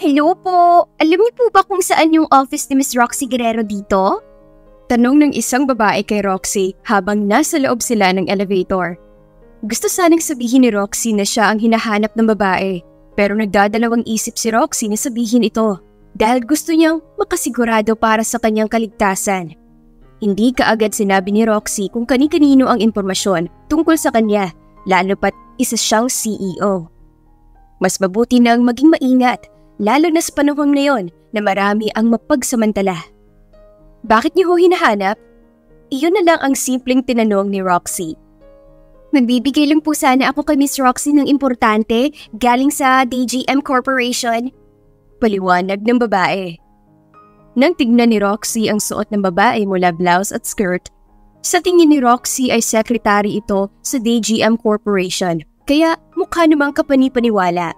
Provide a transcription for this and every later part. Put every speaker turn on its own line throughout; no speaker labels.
Hello po! Alam niyo po ba kung saan yung office ni Miss Roxy Guerrero dito?
Tanong ng isang babae kay Roxy habang nasa loob sila ng elevator. Gusto sanang sabihin ni Roxy na siya ang hinahanap ng babae, pero nagdadalawang isip si Roxy na sabihin ito dahil gusto niyang makasigurado para sa kanyang kaligtasan. Hindi kaagad sinabi ni Roxy kung kani-kanino ang impormasyon tungkol sa kanya, lalo pat isa siyang CEO. Mas mabuti nang maging maingat, lalo na sa panahon ngayon na marami ang mapagsamantala. Bakit niyo ho hinahanap? Iyon na lang ang simpleng tinanong ni Roxy.
Magbibigay lang po sana ako kay Miss Roxy ng importante galing sa DGM Corporation.
Paliwanag ng babae. Nang tignan ni Roxy ang suot ng babae mula blouse at skirt, sa tingin ni Roxy ay secretary ito sa DGM Corporation, kaya mukha namang kapani-paniwala.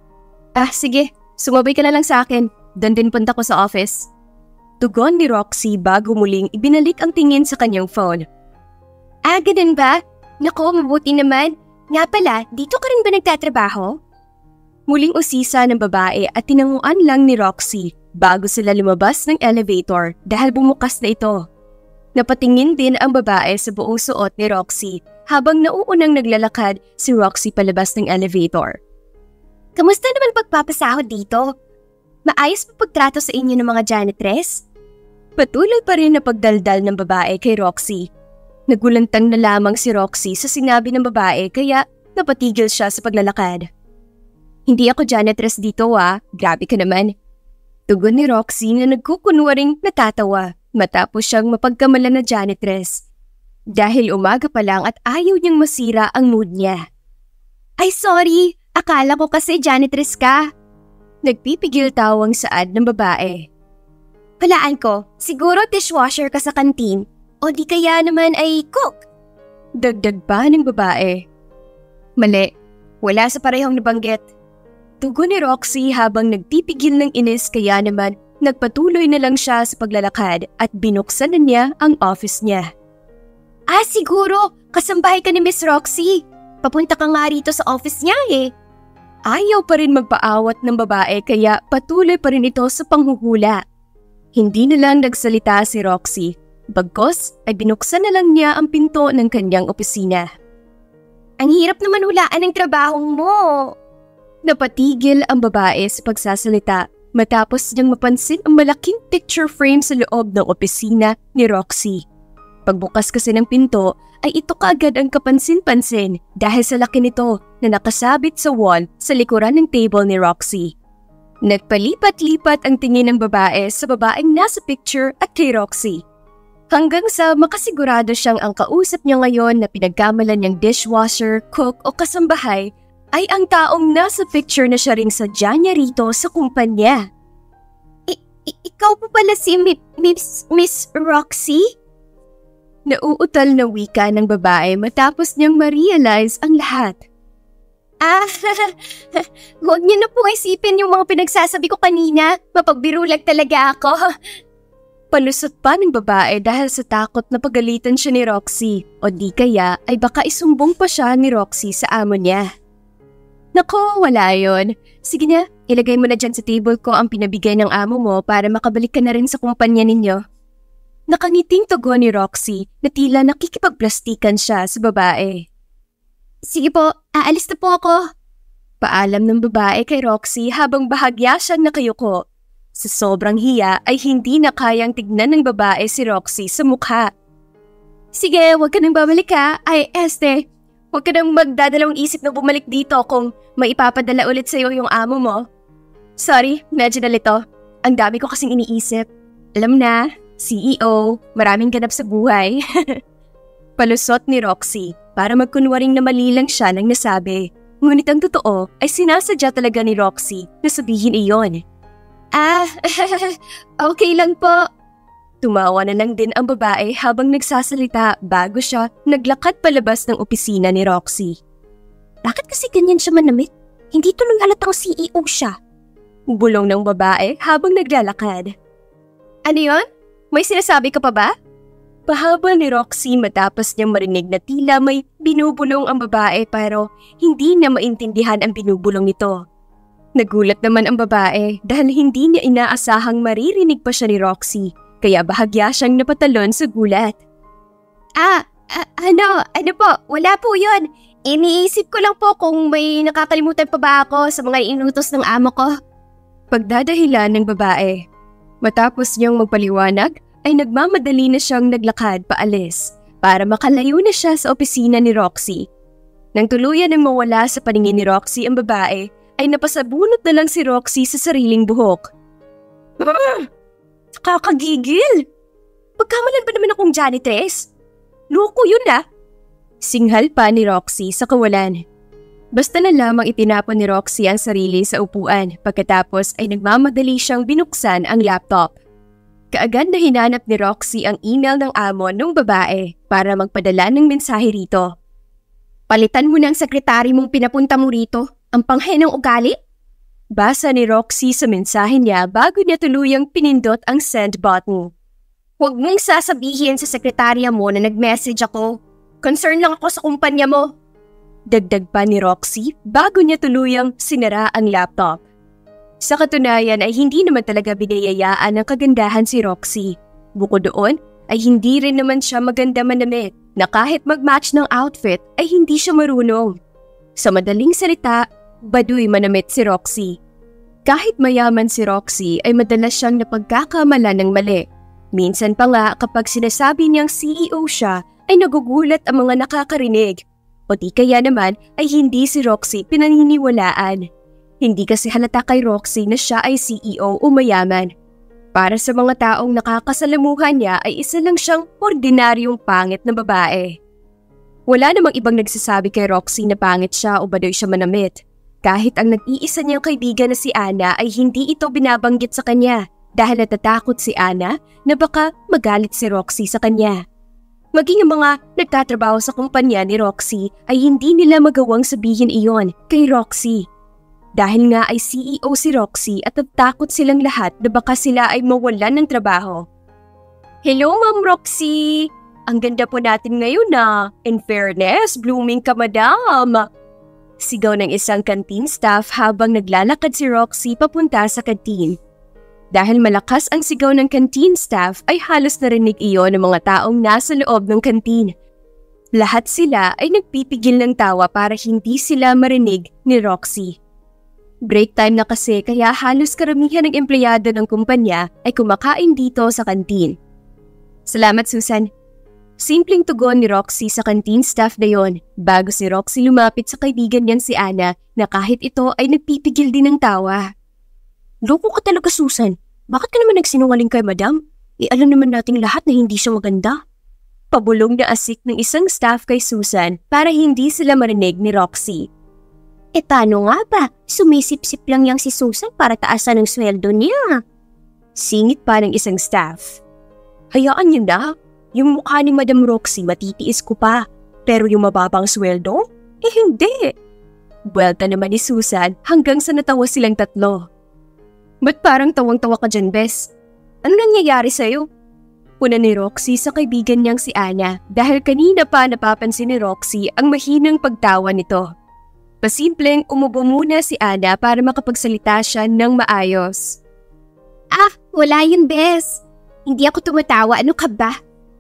Sige, sumabay ka na lang sa akin. Doon din punta ko sa office. Tugon ni Roxy bago muling ibinalik ang tingin sa kanyang phone.
Ganun ba? Naku, mabuti naman. Nga pala, dito ka rin ba nagtatrabaho?
Muling usisa ng babae at tinanguan lang ni Roxy bago sila lumabas ng elevator dahil bumukas na ito. Napatingin din ang babae sa buong suot ni Roxy habang nauunang naglalakad si Roxy palabas ng elevator.
Kamusta naman pagpapasahod dito? Maayos pa pagtrato sa inyo ng mga janitress?
Patuloy pa rin na pagdaldal ng babae kay Roxy. Nagulantang na lamang si Roxy sa sinabi ng babae kaya napatigil siya sa paglalakad. Hindi ako janitress dito grabe ka naman. Tugon ni Roxy na nagkukunwaring natatawa matapos siyang mapagkamalan na janitress. Dahil umaga pa lang at ayaw niyang masira ang mood niya.
Ay sorry, akala ko kasi janitress ka.
Nagpipigil tawang saad ng babae.
Walaan ko, siguro dishwasher ka sa kantin o di kaya naman ay cook.
Dagdag pa ng babae. Mali, wala sa parehong nabanggit. Tugon ni Roxy habang nagpipigil ng inis kaya naman nagpatuloy na lang siya sa paglalakad at binuksan na niya ang office niya.
Siguro, kasambahay ka ni Miss Roxy. Papunta ka nga rito sa office niya
Ayaw pa rin magpaawat ng babae kaya patuloy pa rin ito sa panghuhula. Hindi na lang nagsalita si Roxy, bagkos ay binuksan na lang niya ang pinto ng kanyang opisina.
Ang hirap naman hulaan ng trabahong mo.
Napatigil ang babae sa pagsasalita matapos niyang mapansin ang malaking picture frame sa loob ng opisina ni Roxy. Pagbukas kasi ng pinto ay ito kaagad ang kapansin-pansin dahil sa laki nito na nakasabit sa wall sa likuran ng table ni Roxy. Nagpalipat-lipat ang tingin ng babae sa babaeng nasa picture at kay Roxy. Hanggang sa makasigurado siyang ang kausap niya ngayon na pinagkamalan niyang dishwasher, cook o kasambahay ay ang taong nasa picture na siya ring sadya niya rito sa kumpanya.
Ikaw po pala si Miss Roxy?
Nauutal na wika ng babae matapos niyang ma-realize ang lahat.
Huwag niyo na pong isipin yung mga pinagsasabi ko kanina. Mapagbirulag talaga ako.
Palusot pa ng babae dahil sa takot na pagalitan siya ni Roxy o di kaya ay baka isumbong pa siya ni Roxy sa amo niya. Nako, wala yon. Sige na, ilagay mo na dyan sa table ko ang pinabigay ng amo mo para makabalik ka na rin sa kumpanya ninyo. Nakangiting tugon ni Roxy na tila nakikipagplastikan siya sa babae.
Sige po, aalis na po ako.
Paalam ng babae kay Roxy habang bahagya siyang nakayuko. Sa sobrang hiya ay hindi na kayang tignan ng babae si Roxy sa mukha.
Sige, huwag ka nang babalik huwag ka nang magdadalawang isip na bumalik dito kung maipapadala ulit sa'yo yung amo mo.
Sorry, medyo nalito. Ang dami ko kasing iniisip. Alam na, CEO, maraming ganap sa buhay. Palusot ni Roxy para magkunwaring na mali lang siya nang nasabi. Ngunit ang totoo ay sinasadya talaga ni Roxy na sabihin iyon.
Okay lang po.
Tumawa na lang din ang babae habang nagsasalita bago siya naglakad palabas ng opisina ni Roxy.
Bakit kasi ganyan siya manamit? Hindi tuloy halatang CEO siya.
Bulong ng babae habang naglalakad. Ano yun? May sinasabi ka pa ba? Pahabol ni Roxy matapos niyang marinig na tila may binubulong ang babae pero hindi na maintindihan ang binubulong nito. Nagulat naman ang babae dahil hindi niya inaasahang maririnig pa siya ni Roxy, kaya bahagya siyang napatalon sa gulat.
Ano po, wala po yun. Iniisip ko lang po kung may nakakalimutan pa ba ako sa mga inutos ng amo ko.
Pagdadahilan ng babae. Matapos niyang magpaliwanag, ay nagmamadali na siyang naglakad paalis para makalayo na siya sa opisina ni Roxy. Nang tuluyan ng mawala sa paningin ni Roxy ang babae, ay napasabunot na lang si Roxy sa sariling buhok.
Kakagigil! Pagkamalan ba naman akong janitress? Loko yun
Singhal pa ni Roxy sa kawalan. Basta na lamang itinapon ni Roxy ang sarili sa upuan pagkatapos ay nagmamadali siyang binuksan ang laptop. Kaagad na hinanap ni Roxy ang email ng amo ng babae para magpadala ng mensahe rito.
Palitan mo ng sekretary mong pinapunta mo rito, ang panghe ng ugali?
Basa ni Roxy sa mensahe niya bago niya tuluyang pinindot ang send button.
Huwag mong sasabihin sa sekretarya mo na nag-message ako. Concern lang ako sa kumpanya mo.
Dagdag pa ni Roxy bago niya tuluyang sinara ang laptop. Sa katunayan ay hindi naman talaga binayayaan ng kagandahan si Roxy. Bukod doon ay hindi rin naman siya maganda manamit na kahit mag-match ng outfit ay hindi siya marunong. Sa madaling salita, baduy manamit si Roxy. Kahit mayaman si Roxy ay madalas siyang napagkakamalan ng mali. Minsan pa nga kapag sinasabi niyang CEO siya ay nagugulat ang mga nakakarinig. O di kaya naman ay hindi si Roxy pinaniniwalaan. Hindi kasi halata kay Roxy na siya ay CEO o mayaman. Para sa mga taong nakakasalamuhan niya ay isa lang siyang ordinaryong pangit na babae. Wala namang ibang nagsasabi kay Roxy na pangit siya o badoy siya manamit. Kahit ang nag-iisa niyang kaibigan na si Ana ay hindi ito binabanggit sa kanya dahil natatakot si Ana na baka magalit si Roxy sa kanya. Maging ang mga nagtatrabaho sa kumpanya ni Roxy ay hindi nila magawang sabihin iyon kay Roxy. Dahil nga ay CEO si Roxy at natatakot silang lahat na baka sila ay mawalan ng trabaho.
Hello Ma'am Roxy! Ang ganda po natin ngayon In fairness, blooming ka madam!
Sigaw ng isang canteen staff habang naglalakad si Roxy papunta sa canteen. Dahil malakas ang sigaw ng canteen staff ay halos narinig iyon ng mga taong nasa loob ng canteen. Lahat sila ay nagpipigil ng tawa para hindi sila marinig ni Roxy. Break time na kasi kaya halos karamihan ng empleyado ng kumpanya ay kumakain dito sa kantin. Salamat Susan. Simpleng tugon ni Roxy sa canteen staff na yon bago si Roxy lumapit sa kaibigan niyang si Ana na kahit ito ay nagpipigil din ng tawa.
Loko ka talaga Susan. Bakit ka naman nagsinungaling kay madam? Alam naman nating lahat na hindi siya maganda.
Pabulong na asik ng isang staff kay Susan para hindi sila marinig ni Roxy.
Paano nga ba? Sumisip-sip lang yang si Susan para taasan ng sweldo niya.
Singit pa ng isang staff.
Hayaan niyo na. Yung mukha ni Madam Roxy matitiis ko pa. Pero yung mababang sweldo? Hindi.
Buwelta naman ni Susan hanggang sa natawa silang tatlo. Ba't parang tawang-tawa ka dyan, Bes? Ano nangyayari sa'yo? Una ni Roxy sa kaibigan niyang si Ana dahil kanina pa napapansin ni Roxy ang mahinang pagtawa nito. Pasimpleng umubo muna si Ana para makapagsalita siya ng maayos.
Wala yun, Bes. Hindi ako tumatawa. Ano ka ba?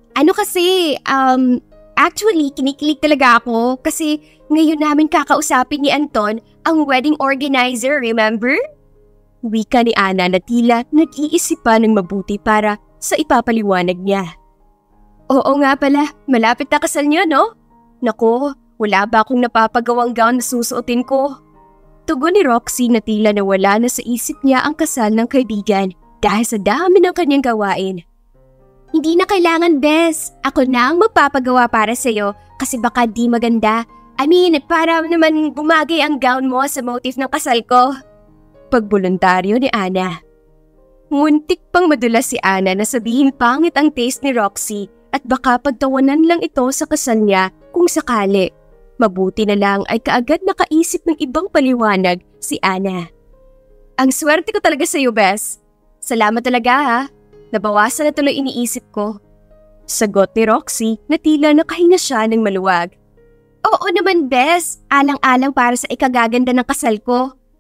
Actually, kinikilig talaga ako kasi ngayon namin kakausapin ni Anton ang wedding organizer, remember?
Wika ni Ana na tila nag-iisip pa ng mabuti para sa ipapaliwanag niya.
Oo nga pala, malapit na kasal niyo, no? Nako, wala ba akong napapagawang gown na susuotin ko?
Tugon ni Roxy na tila nawala na sa isip niya ang kasal ng kaibigan dahil sa dami ng kanyang gawain.
Hindi na kailangan, Bes. Ako na ang magpapagawa para sa'yo kasi baka di maganda. Para naman bumagay ang gown mo sa motif ng kasal ko.
Pagboluntaryo ni Ana. Nguntik pang madulas si Ana na sabihin pangit ang taste ni Roxy at baka pagtawanan lang ito sa kasal niya kung sakali. Mabuti na lang ay kaagad nakaisip ng ibang paliwanag si Ana.
Ang swerte ko talaga sa'yo, Bes. Salamat talaga ha. Nabawasan na tuloy iniisip ko.
Sagot ni Roxy na tila nakahinga siya ng maluwag.
Oo naman, Bes. Alang-alang para sa ikagaganda ng kasal ko.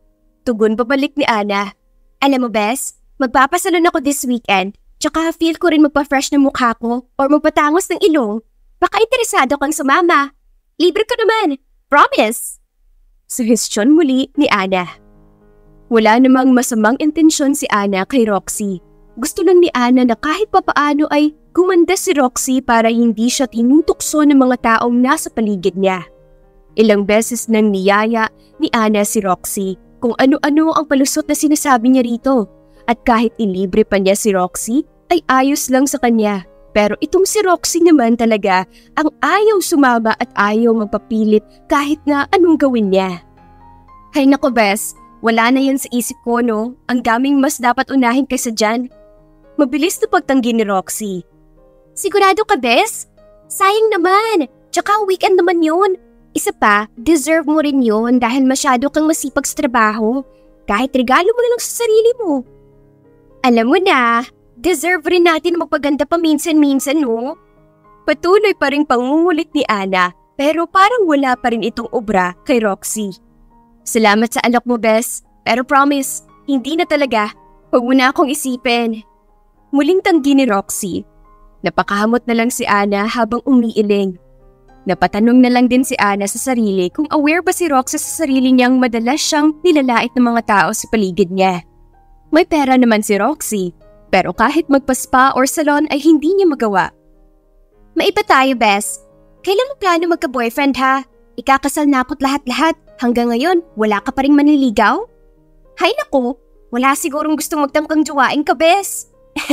Tugon pabalik ni Ana. Alam mo, Bes, magpapasalon ako this weekend. Tsaka feel ko rin magpa-fresh ng mukha ko or magpatangos ng ilong. Baka interesado kang sumama. Libre ko naman. Promise!
Suhestyon muli ni Ana. Wala namang masamang intensyon si Ana kay Roxy. Gusto lang ni Ana na kahit papaano ay gumanda si Roxy para hindi siya tinutukso ng mga taong nasa paligid niya. Ilang beses nang niyaya ni Ana si Roxy kung ano-ano ang palusot na sinasabi niya rito. At kahit ilibre pa niya si Roxy, ay ayos lang sa kanya. Pero itong si Roxy naman talaga ang ayaw sumama at ayaw magpapilit kahit na anong gawin niya. Hay nako, Bes, wala na yan sa isip ko, no? Ang daming mas dapat unahin kaysa dyan. Mabilis na pagtanggi ni Roxy.
Sigurado ka, Bes? Sayang naman. Tsaka weekend naman yun. Isa pa, deserve mo rin yun dahil masyado kang masipag sa trabaho. Kahit regalo mo na lang sa sarili mo. Alam mo na, deserve rin natin magpaganda pa minsan-minsan, no?
Patuloy pa rin pangungulit ni Ana pero parang wala pa rin itong obra kay Roxy. Salamat sa alok mo, Bes. Pero promise, hindi na talaga. Huwag mo na akong isipin. Muling tanggi ni Roxy. Napakahamot na lang si Ana habang umiiling. Napatanong na lang din si Ana sa sarili kung aware ba si Roxy sa sarili niyang madalas siyang nilalait ng mga tao sa paligid niya. May pera naman si Roxy, pero kahit magpa-spa or salon ay hindi niya magawa.
Maiba tayo, Bes. Kailan mo plano magka-boyfriend, ha? Ikakasal na ako't lahat-lahat. Hanggang ngayon, wala ka pa rin maniligaw? Hay naku, wala sigurong gustong magtamkang jowain ka, Bes.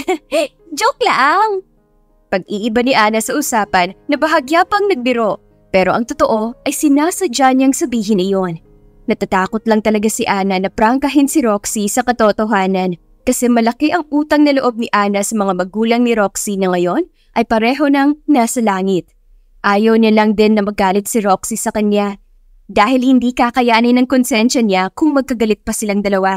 Joke lang.
Pag-iiba ni Ana sa usapan na bahagya pang nagbiro, pero ang totoo ay sinasadya niyang sabihin iyon. Natatakot lang talaga si Ana na prangkahin si Roxy sa katotohanan kasi malaki ang utang na loob ni Ana sa mga magulang ni Roxy na ngayon ay pareho ng nasa langit. Ayaw niya lang din na magalit si Roxy sa kanya dahil hindi kakayanin ng konsensya niya kung magkagalit pa silang dalawa.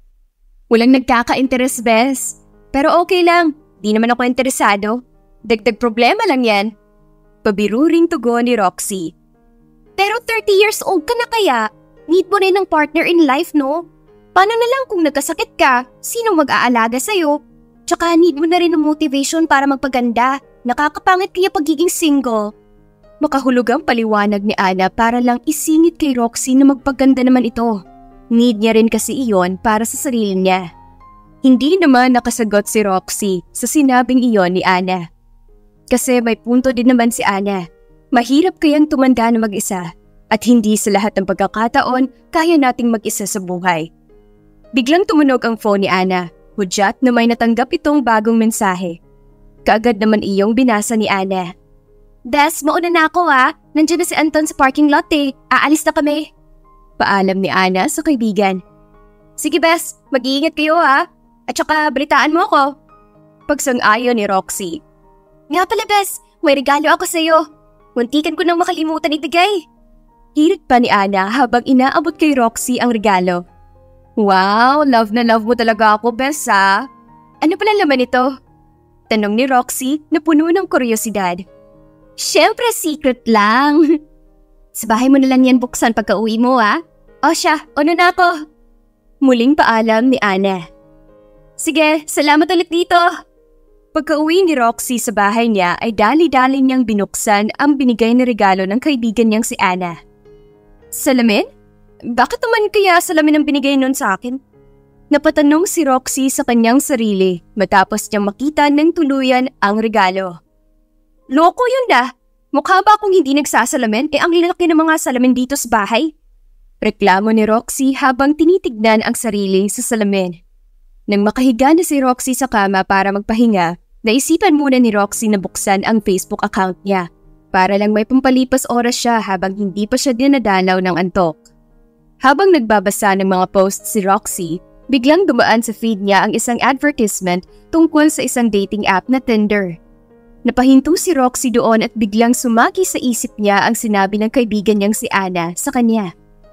Walang nagkaka-interes, Bes. Pero okay lang, di naman ako interesado. Dagdag problema lang yan. Pabiruring tugon ni Roxy.
Pero 30 years old ka na kaya? Need mo rin ng partner in life, no? Paano na lang kung nagkasakit ka? Sino mag-aalaga sa'yo? Tsaka need mo na rin ng motivation para magpaganda. Nakakapangit kaya pagiging single.
Makahulog ang paliwanag ni Ana para lang isingit kay Roxy na magpaganda naman ito. Need niya rin kasi iyon para sa sarili niya. Hindi naman nakasagot si Roxy sa sinabing iyon ni Ana. Kasi may punto din naman si Ana. Mahirap kayang tumanda na mag-isa at hindi sa lahat ng pagkakataon kaya nating mag-isa sa buhay. Biglang tumunog ang phone ni Ana. Hudyat na may natanggap itong bagong mensahe. Kaagad naman iyong binasa ni Ana.
Bes, mauna na ako, ha. Nandiyan na si Anton sa parking lot, eh. Aalis na kami.
Paalam ni Ana sa kaibigan.
Sige, Bes. Mag-iingat kayo, ha. At saka balitaan mo ako.
Pagsang-ayon ni Roxy.
Nga pala, Bes, may regalo ako sa'yo. Muntikan ko nang makalimutan ibigay.
Hirit pa ni Ana habang inaabot kay Roxy ang regalo. Wow, love na love mo talaga ako, Bes, ha? Ano pala laman ito? Tanong ni Roxy na puno ng kuryosidad.
Siyempre, secret lang. Sa bahay mo na lang yan buksan pagka-uwi mo, ha? O siya, una na ako.
Muling paalam ni Ana.
Sige, salamat ulit dito.
Pagka-uwi ni Roxy sa bahay niya ay dali-dali niyang binuksan ang binigay na regalo ng kaibigan niyang si Ana. Salamin? Bakit naman kaya salamin ang binigay nun sa akin? Napatanong si Roxy sa kanyang sarili matapos niyang makita ng tuluyan ang regalo. Loko yun dah! Mukha ba akong hindi nagsasalamin ang lalaki ng mga salamin dito sa bahay? Reklamo ni Roxy habang tinitignan ang sarili sa salamin. Nang makahiga na si Roxy sa kama para magpahinga, naisipan muna ni Roxy na buksan ang Facebook account niya para lang may pampalipas oras siya habang hindi pa siya dinadalaw ng antok. Habang nagbabasa ng mga posts si Roxy, biglang dumaan sa feed niya ang isang advertisement tungkol sa isang dating app na Tinder. Napahinto si Roxy doon at biglang sumagi sa isip niya ang sinabi ng kaibigan niyang si Ana sa kanya.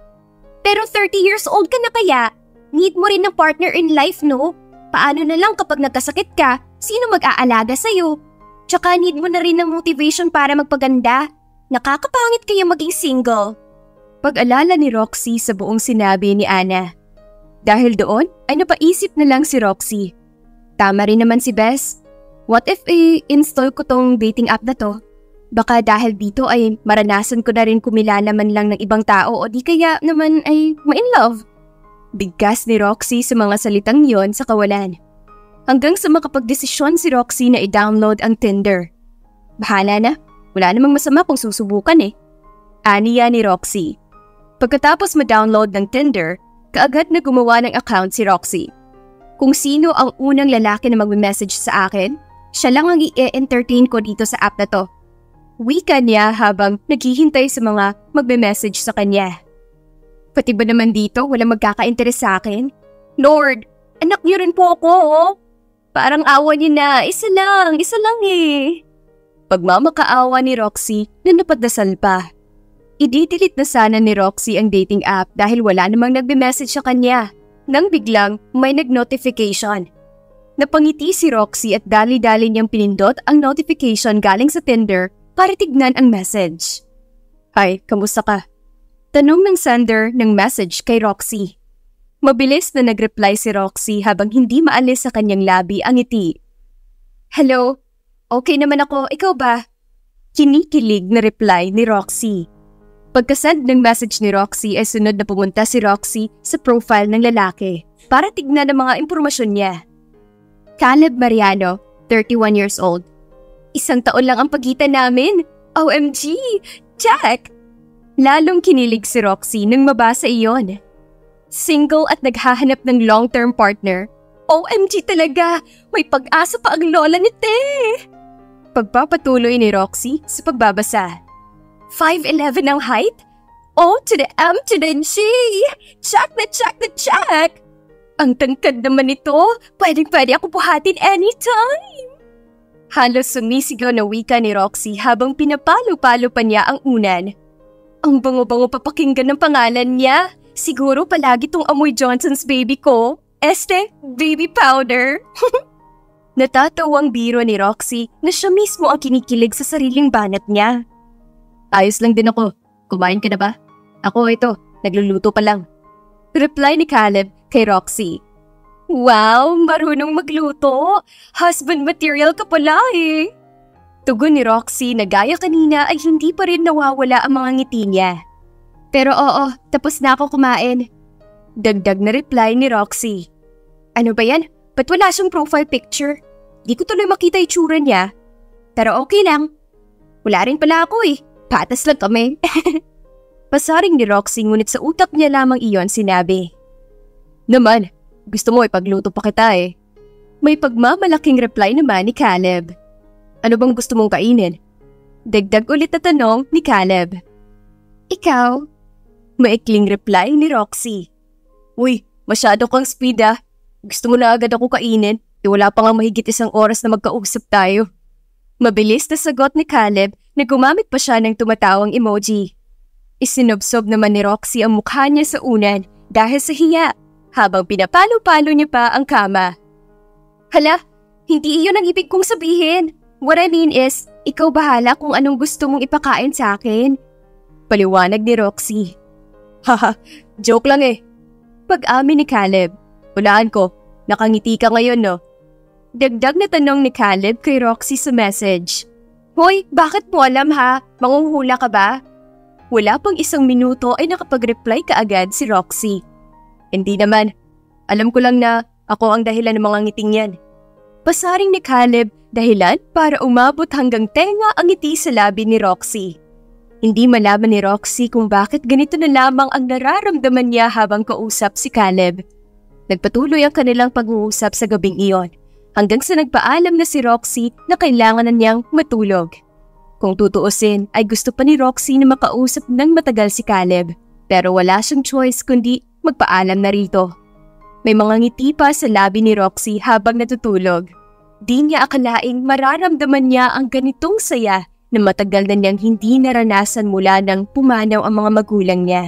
Pero 30 years old ka na kaya? Need mo rin ng partner in life, no? Paano na lang kapag nagkasakit ka, sino mag-aalaga sa'yo? Tsaka need mo na rin ng motivation para magpaganda. Nakakapangit kaya maging single.
Pag-alala ni Roxy sa buong sinabi ni Ana. Dahil doon ay napaisip na lang si Roxy. Tama rin naman si Bess. What if i-install ko tong dating app na to? Baka dahil dito ay maranasan ko na rin kumilala man lang ng ibang tao o di kaya naman ay ma-in love. Bigkas ni Roxy sa mga salitang yon sa kawalan. Hanggang sa makapagdesisyon si Roxy na i-download ang Tinder. Bahala na, wala namang masama kung susubukan eh. Aniya ni Roxy. Pagkatapos ma-download ng Tinder, kaagad na gumawa ng account si Roxy. Kung sino ang unang lalaki na magme-message sa akin, siya lang ang i-entertain ko dito sa app na to. Wika niya habang naghihintay sa mga magme-message sa kanya. Pati ba naman dito walang magkaka-interes sa akin? Lord, anak niyo rin po ako oh. Parang awa niyo na, isa lang eh. Pagmamakaawa ni Roxy na napadasal pa. I-delete na sana ni Roxy ang dating app dahil wala namang nagbe-message sa kanya. Nang biglang may nag-notification. Napangiti si Roxy at dali-dali niyang pinindot ang notification galing sa Tinder para tignan ang message. Hi, kamusta ka? Tanong ng sender ng message kay Roxy. Mabilis na nag-reply si Roxy habang hindi maalis sa kanyang labi ang ngiti. Hello, okay naman ako, ikaw ba? Kinikilig na reply ni Roxy. Pagkasend ng message ni Roxy ay sunod na pumunta si Roxy sa profile ng lalaki para tignan ang mga impormasyon niya. Caleb Mariano, 31 years old. 1 taon lang ang pagitan namin. OMG! Check! Lalong kinilig si Roxy nang mabasa iyon. Single at naghahanap ng long-term partner. OMG talaga! May pag-asa pa ang lola ni Te! Pagpapatuloy ni Roxy sa pagbabasa. 5'11" ang height? O to the M to the G! Check na check na check! Ang tangkad naman ito, pwedeng-pwede ako buhatin anytime! Halos sumisigaw na wika ni Roxy habang pinapalo-palo pa niya ang unan. Ang bango-bango papakinggan ng pangalan niya. Siguro palagi tong amoy Johnson's baby ko. Baby powder. Natatawang biro ni Roxy na siya mismo ang kinikilig sa sariling banat niya. Ayos lang din ako. Kumain ka na ba? Ako ito, nagluluto pa lang. Reply ni Caleb kay Roxy. Wow, marunong magluto. Husband material ka pala eh. Tugon ni Roxy na gaya kanina ay hindi pa rin nawawala ang mga ngiti niya. Pero oo, tapos na ako kumain. Dagdag na reply ni Roxy. Ano ba yan? Ba't wala siyang profile picture? Di ko tuloy makita itsura niya. Pero okay lang. Wala rin pala ako eh. Patas lang kami. Pasaring ni Roxy ngunit sa utak niya lamang iyon sinabi. Naman, gusto mo ipagluto pa kita eh. May pagmamalaking reply naman ni Caleb. Ano bang gusto mong kainin? Dagdag ulit na tanong ni Caleb. Ikaw? Maikling reply ni Roxy. Uy, masyado kang speed ah. Gusto mo na agad ako kainin? Wala pa nga mahigit 1 oras na magkausap tayo. Mabilis na sagot ni Caleb na gumamit pa siya ng tumatawang emoji. Isinobsob naman ni Roxy ang mukha niya sa unan dahil sa hiya habang pinapalo-palo niya pa ang kama. Hala, hindi iyon ang ibig kong sabihin. What I mean is, ikaw bahala kung anong gusto mong ipakain sa akin. Paliwanag ni Roxy. Haha, joke lang eh. Pag-amin ni Caleb, hulaan ko, nakangiti ka ngayon no? Dagdag na tanong ni Caleb kay Roxy sa message. Hoy, bakit mo alam ha? Manghuhula ka ba? Wala pang 1 minuto ay nakapag-reply kaagad si Roxy. Hindi naman. Alam ko lang na ako ang dahilan ng mga ngiting yan. Pasaring ni Caleb dahilan para umabot hanggang tenga ang ngiti sa labi ni Roxy. Hindi malaman ni Roxy kung bakit ganito na lamang ang nararamdaman niya habang kausap si Caleb. Nagpatuloy ang kanilang pag-uusap sa gabing iyon hanggang sa nagpaalam na si Roxy na kailangan na niyang matulog. Kung tutuusin ay gusto pa ni Roxy na makausap ng matagal si Caleb pero wala siyang choice kundi magpaalam na rito. May mga ngiti pa sa labi ni Roxy habang natutulog. Di niya akalaing mararamdaman niya ang ganitong saya na matagal na niyang hindi naranasan mula nang pumanaw ang mga magulang niya.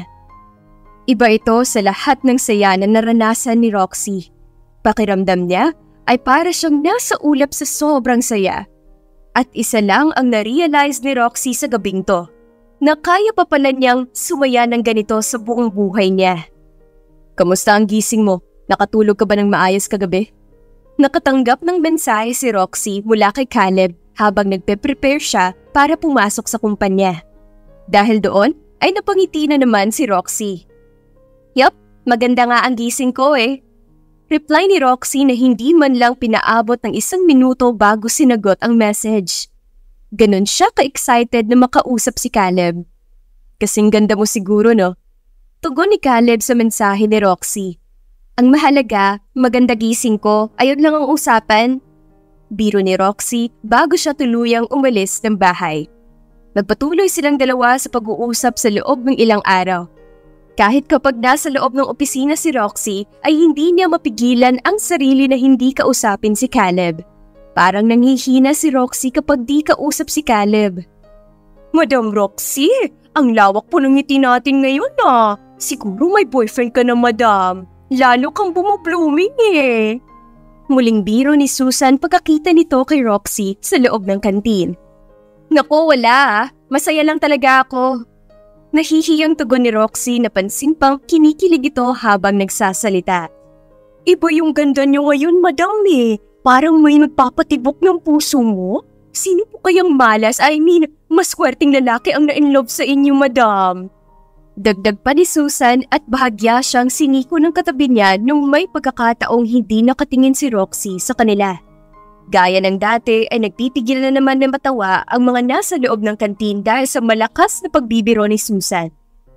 Iba ito sa lahat ng saya na naranasan ni Roxy. Pakiramdam niya ay para siyang nasa ulap sa sobrang saya. At isa lang ang na-realize ni Roxy sa gabing to, na kaya pa pala niyang sumaya ng ganito sa buong buhay niya. Kamusta ang gising mo? Nakatulog ka ba ng maayos kagabi? Nakatanggap ng mensahe si Roxy mula kay Caleb habang nagpe-prepare siya para pumasok sa kumpanya. Dahil doon ay napangiti na naman si Roxy. Yup, maganda nga ang gising ko eh. Reply ni Roxy na hindi man lang pinaabot ng 1 minuto bago sinagot ang message. Ganon siya ka-excited na makausap si Caleb. Kasing ganda mo siguro, no? Tugon ni Caleb sa mensahe ni Roxy. Ang mahalaga, maganda gising ko, ayun lang ang usapan. Biro ni Roxy bago siya tuluyang umalis ng bahay. Nagpatuloy silang dalawa sa pag-uusap sa loob ng ilang araw. Kahit kapag nasa loob ng opisina si Roxy ay hindi niya mapigilan ang sarili na hindi kausapin si Caleb. Parang nanghihina si Roxy kapag di kausap si Caleb. Madam Roxy, ang lawak po ng ngiti natin ngayon ah. Siguro may boyfriend ka na, madam. Lalo kang bumublooming eh. Muling biro ni Susan pagkakita nito kay Roxy sa loob ng kantin. Naku, wala ah. Masaya lang talaga ako. Nahihiyang tugon ni Roxy na pansin pang kinikilig ito habang nagsasalita. Iba yung ganda niyo ngayon, madam eh. Parang may nagpapatibok ng puso mo. Sino po kayang malas? Maswerteng lalaki ang na-inlove sa inyo, madam. Dagdag pa ni Susan at bahagya siyang siniko ng katabi niya nung may pagkakataong hindi nakatingin si Roxy sa kanila. Gaya ng dati ay nagtitigil na naman ng matawa ang mga nasa loob ng kantin dahil sa malakas na pagbibiro ni Susan.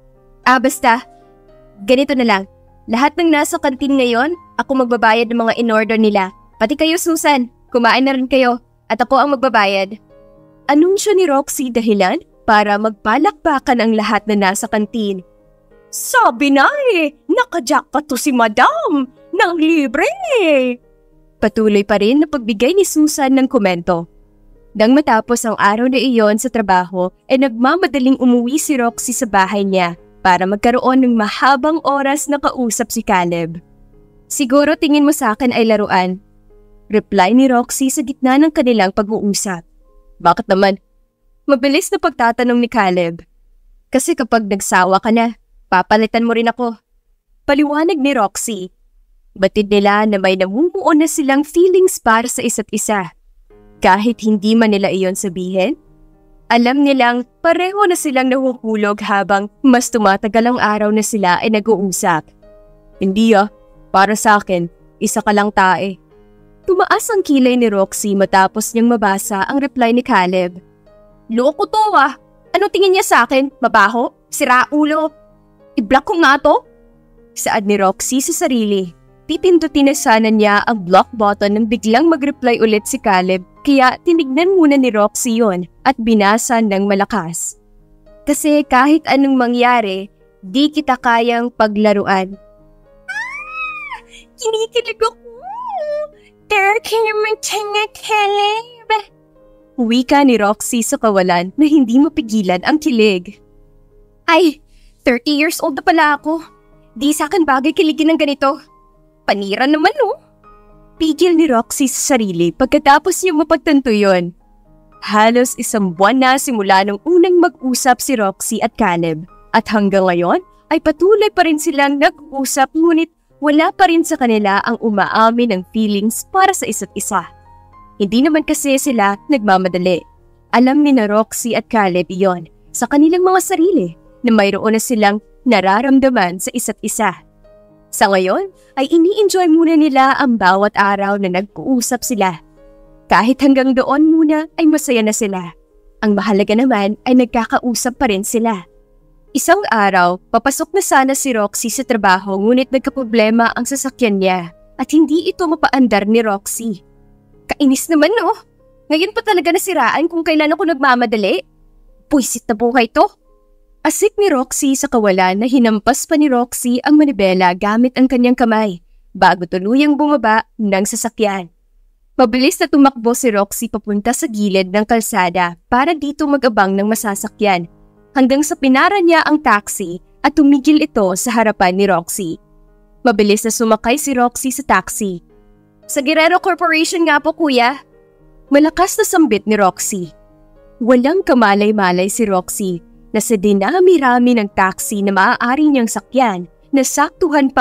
Basta, ganito na lang. Lahat ng nasa kantin ngayon, ako magbabayad ng mga in-order nila. Pati kayo, Susan, kumain na rin kayo at ako ang magbabayad. Anunsyo ni Roxy dahilan para magpalakpakan ang lahat na nasa kantin. Sabi na eh, nakajackpot to si madam, nang libre eh. Patuloy pa rin na pagbigay ni Susan ng komento. Nang matapos ang araw na iyon sa trabaho, ay nagmamadaling umuwi si Roxy sa bahay niya para magkaroon ng mahabang oras na kausap si Caleb. Siguro tingin mo sa akin ay laruan. Reply ni Roxy sa gitna ng kanilang pag-uusap. Bakit naman? Mabilis na pagtatanong ni Caleb. Kasi kapag nagsawa ka na, papalitan mo rin ako. Paliwanag ni Roxy. Batid nila na may namumuo na silang feelings para sa isa't isa. Kahit hindi man nila iyon sabihin, alam nilang pareho na silang nahuhulog habang mas tumatagal ang araw na sila ay nag-uusap. Hindi para sa akin, isa ka lang tae. Tumaas ang kilay ni Roxy matapos niyang mabasa ang reply ni Caleb. Loko to Ano tingin niya sa akin? Mabaho? Sira ulo? I-block ko nga to? Saad ni Roxy sa sarili. Pipindutin na sana niya ang block button nang biglang mag-reply ulit si Caleb kaya tinignan muna ni Roxy yon at binasa ng malakas. Kasi kahit anong mangyari, di kita kayang paglaruan. Kinikilig ako! There ka naman tanga, Caleb! Wika ni Roxy sa kawalan na hindi mapigilan ang kilig. Ay, 30 years old na pala ako. Di sa akin bagay kiligin ng ganito. Panira naman Pigil ni Roxy sa sarili pagkatapos niyang mapagtanto yon. Halos 1 buwan na simula nung unang mag-usap si Roxy at Caleb at hanggang ngayon ay patuloy pa rin silang nag-uusap ngunit wala pa rin sa kanila ang umaamin ng feelings para sa isa't isa. Hindi naman kasi sila nagmamadali. Alam ni na Roxy at Caleb iyon sa kanilang mga sarili na mayroon na silang nararamdaman sa isa't isa. Sa ngayon ay ini-enjoy muna nila ang bawat araw na nag-uusap sila. Kahit hanggang doon muna ay masaya na sila. Ang mahalaga naman ay nagkakausap pa rin sila. Isang araw, papasok na sana si Roxy sa trabaho ngunit nagkaproblema ang sasakyan niya at hindi ito mapaandar ni Roxy. Kainis naman Ngayon pa talaga nasiraan kung kailan ako nagmamadali. Puisit na buhay to. Asik ni Roxy sa kawalan na hinampas pa ni Roxy ang manibela gamit ang kanyang kamay bago tuluyang bumaba ng sasakyan. Mabilis na tumakbo si Roxy papunta sa gilid ng kalsada para dito mag-abang ng masasakyan hanggang sa pinara niya ang taxi at tumigil ito sa harapan ni Roxy. Mabilis na sumakay si Roxy sa taxi. Sa Guerrero Corporation nga po, kuya. Malakas na sambit ni Roxy. Walang kamalay-malay si Roxy na sa dinami-rami ng taxi na maaari niyang sakyan, nasaktuhan pang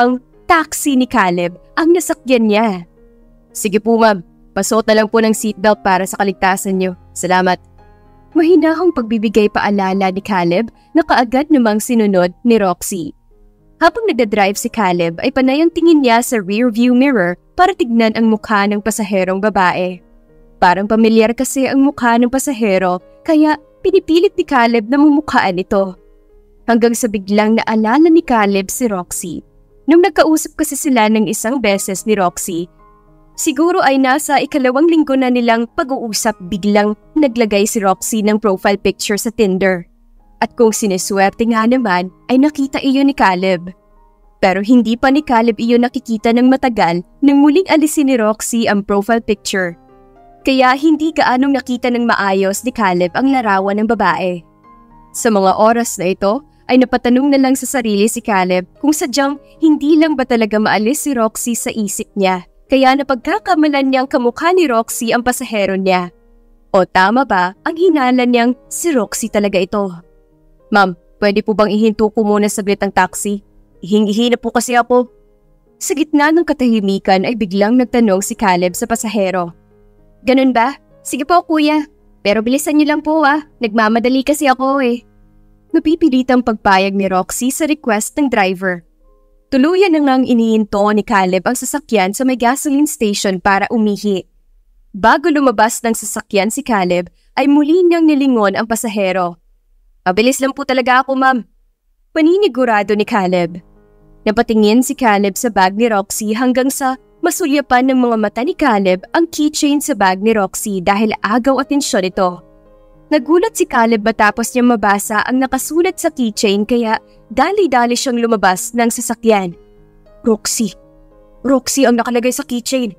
taxi ni Caleb ang nasakyan niya. Sige po ma'am, pasuot na lang po ng seatbelt para sa kaligtasan niyo. Salamat. Mahinahong pagbibigay paalala ni Caleb na kaagad namang sinunod ni Roxy. Habang nagdadrive si Caleb ay panay ang tingin niya sa rearview mirror para tignan ang mukha ng pasaherong babae. Parang pamilyar kasi ang mukha ng pasahero kaya pinipilit ni Caleb na mumukhaan ito. Hanggang sa biglang naalala ni Caleb si Roxy. Nung nagkausap kasi sila ng isang beses ni Roxy, siguro ay nasa 2 linggo na nilang pag-uusap biglang naglagay si Roxy ng profile picture sa Tinder. At kung sineswerte nga naman ay nakita iyon ni Caleb. Pero hindi pa ni Caleb iyon nakikita ng matagal nang muling alisin ni Roxy ang profile picture. Kaya hindi gaanong nakita ng maayos ni Caleb ang larawan ng babae. Sa mga oras na ito ay napatanong na lang sa sarili si Caleb kung sadyang hindi lang ba talaga maalis si Roxy sa isip niya. Kaya napagkakamalan niyang kamukha ni Roxy ang pasahero niya. O tama ba ang hinala niyang si Roxy talaga ito? Ma'am, pwede po bang ihinto ko muna saglit ang taxi? Ihingi na po kasi ako. Sa gitna ng katahimikan ay biglang nagtanong si Caleb sa pasahero. Ganun ba? Sige po kuya. Pero bilisan niyo lang po Nagmamadali kasi ako Napipilitang pagpayag ni Roxy sa request ng driver. Tuluyan na ngang inihinto ni Caleb ang sasakyan sa may gasoline station para umihi. Bago lumabas ng sasakyan si Caleb ay muli niyang nilingon ang pasahero. Mabilis lang po talaga ako ma'am. Paninigurado ni Caleb. Napatingin si Caleb sa bag ni Roxy hanggang sa masulyapan ng mga mata ni Caleb ang keychain sa bag ni Roxy dahil agaw atensyon ito. Nagulat si Caleb matapos niyang mabasa ang nakasulat sa keychain kaya dali-dali siyang lumabas ng sasakyan. Roxy. Roxy ang nakalagay sa keychain.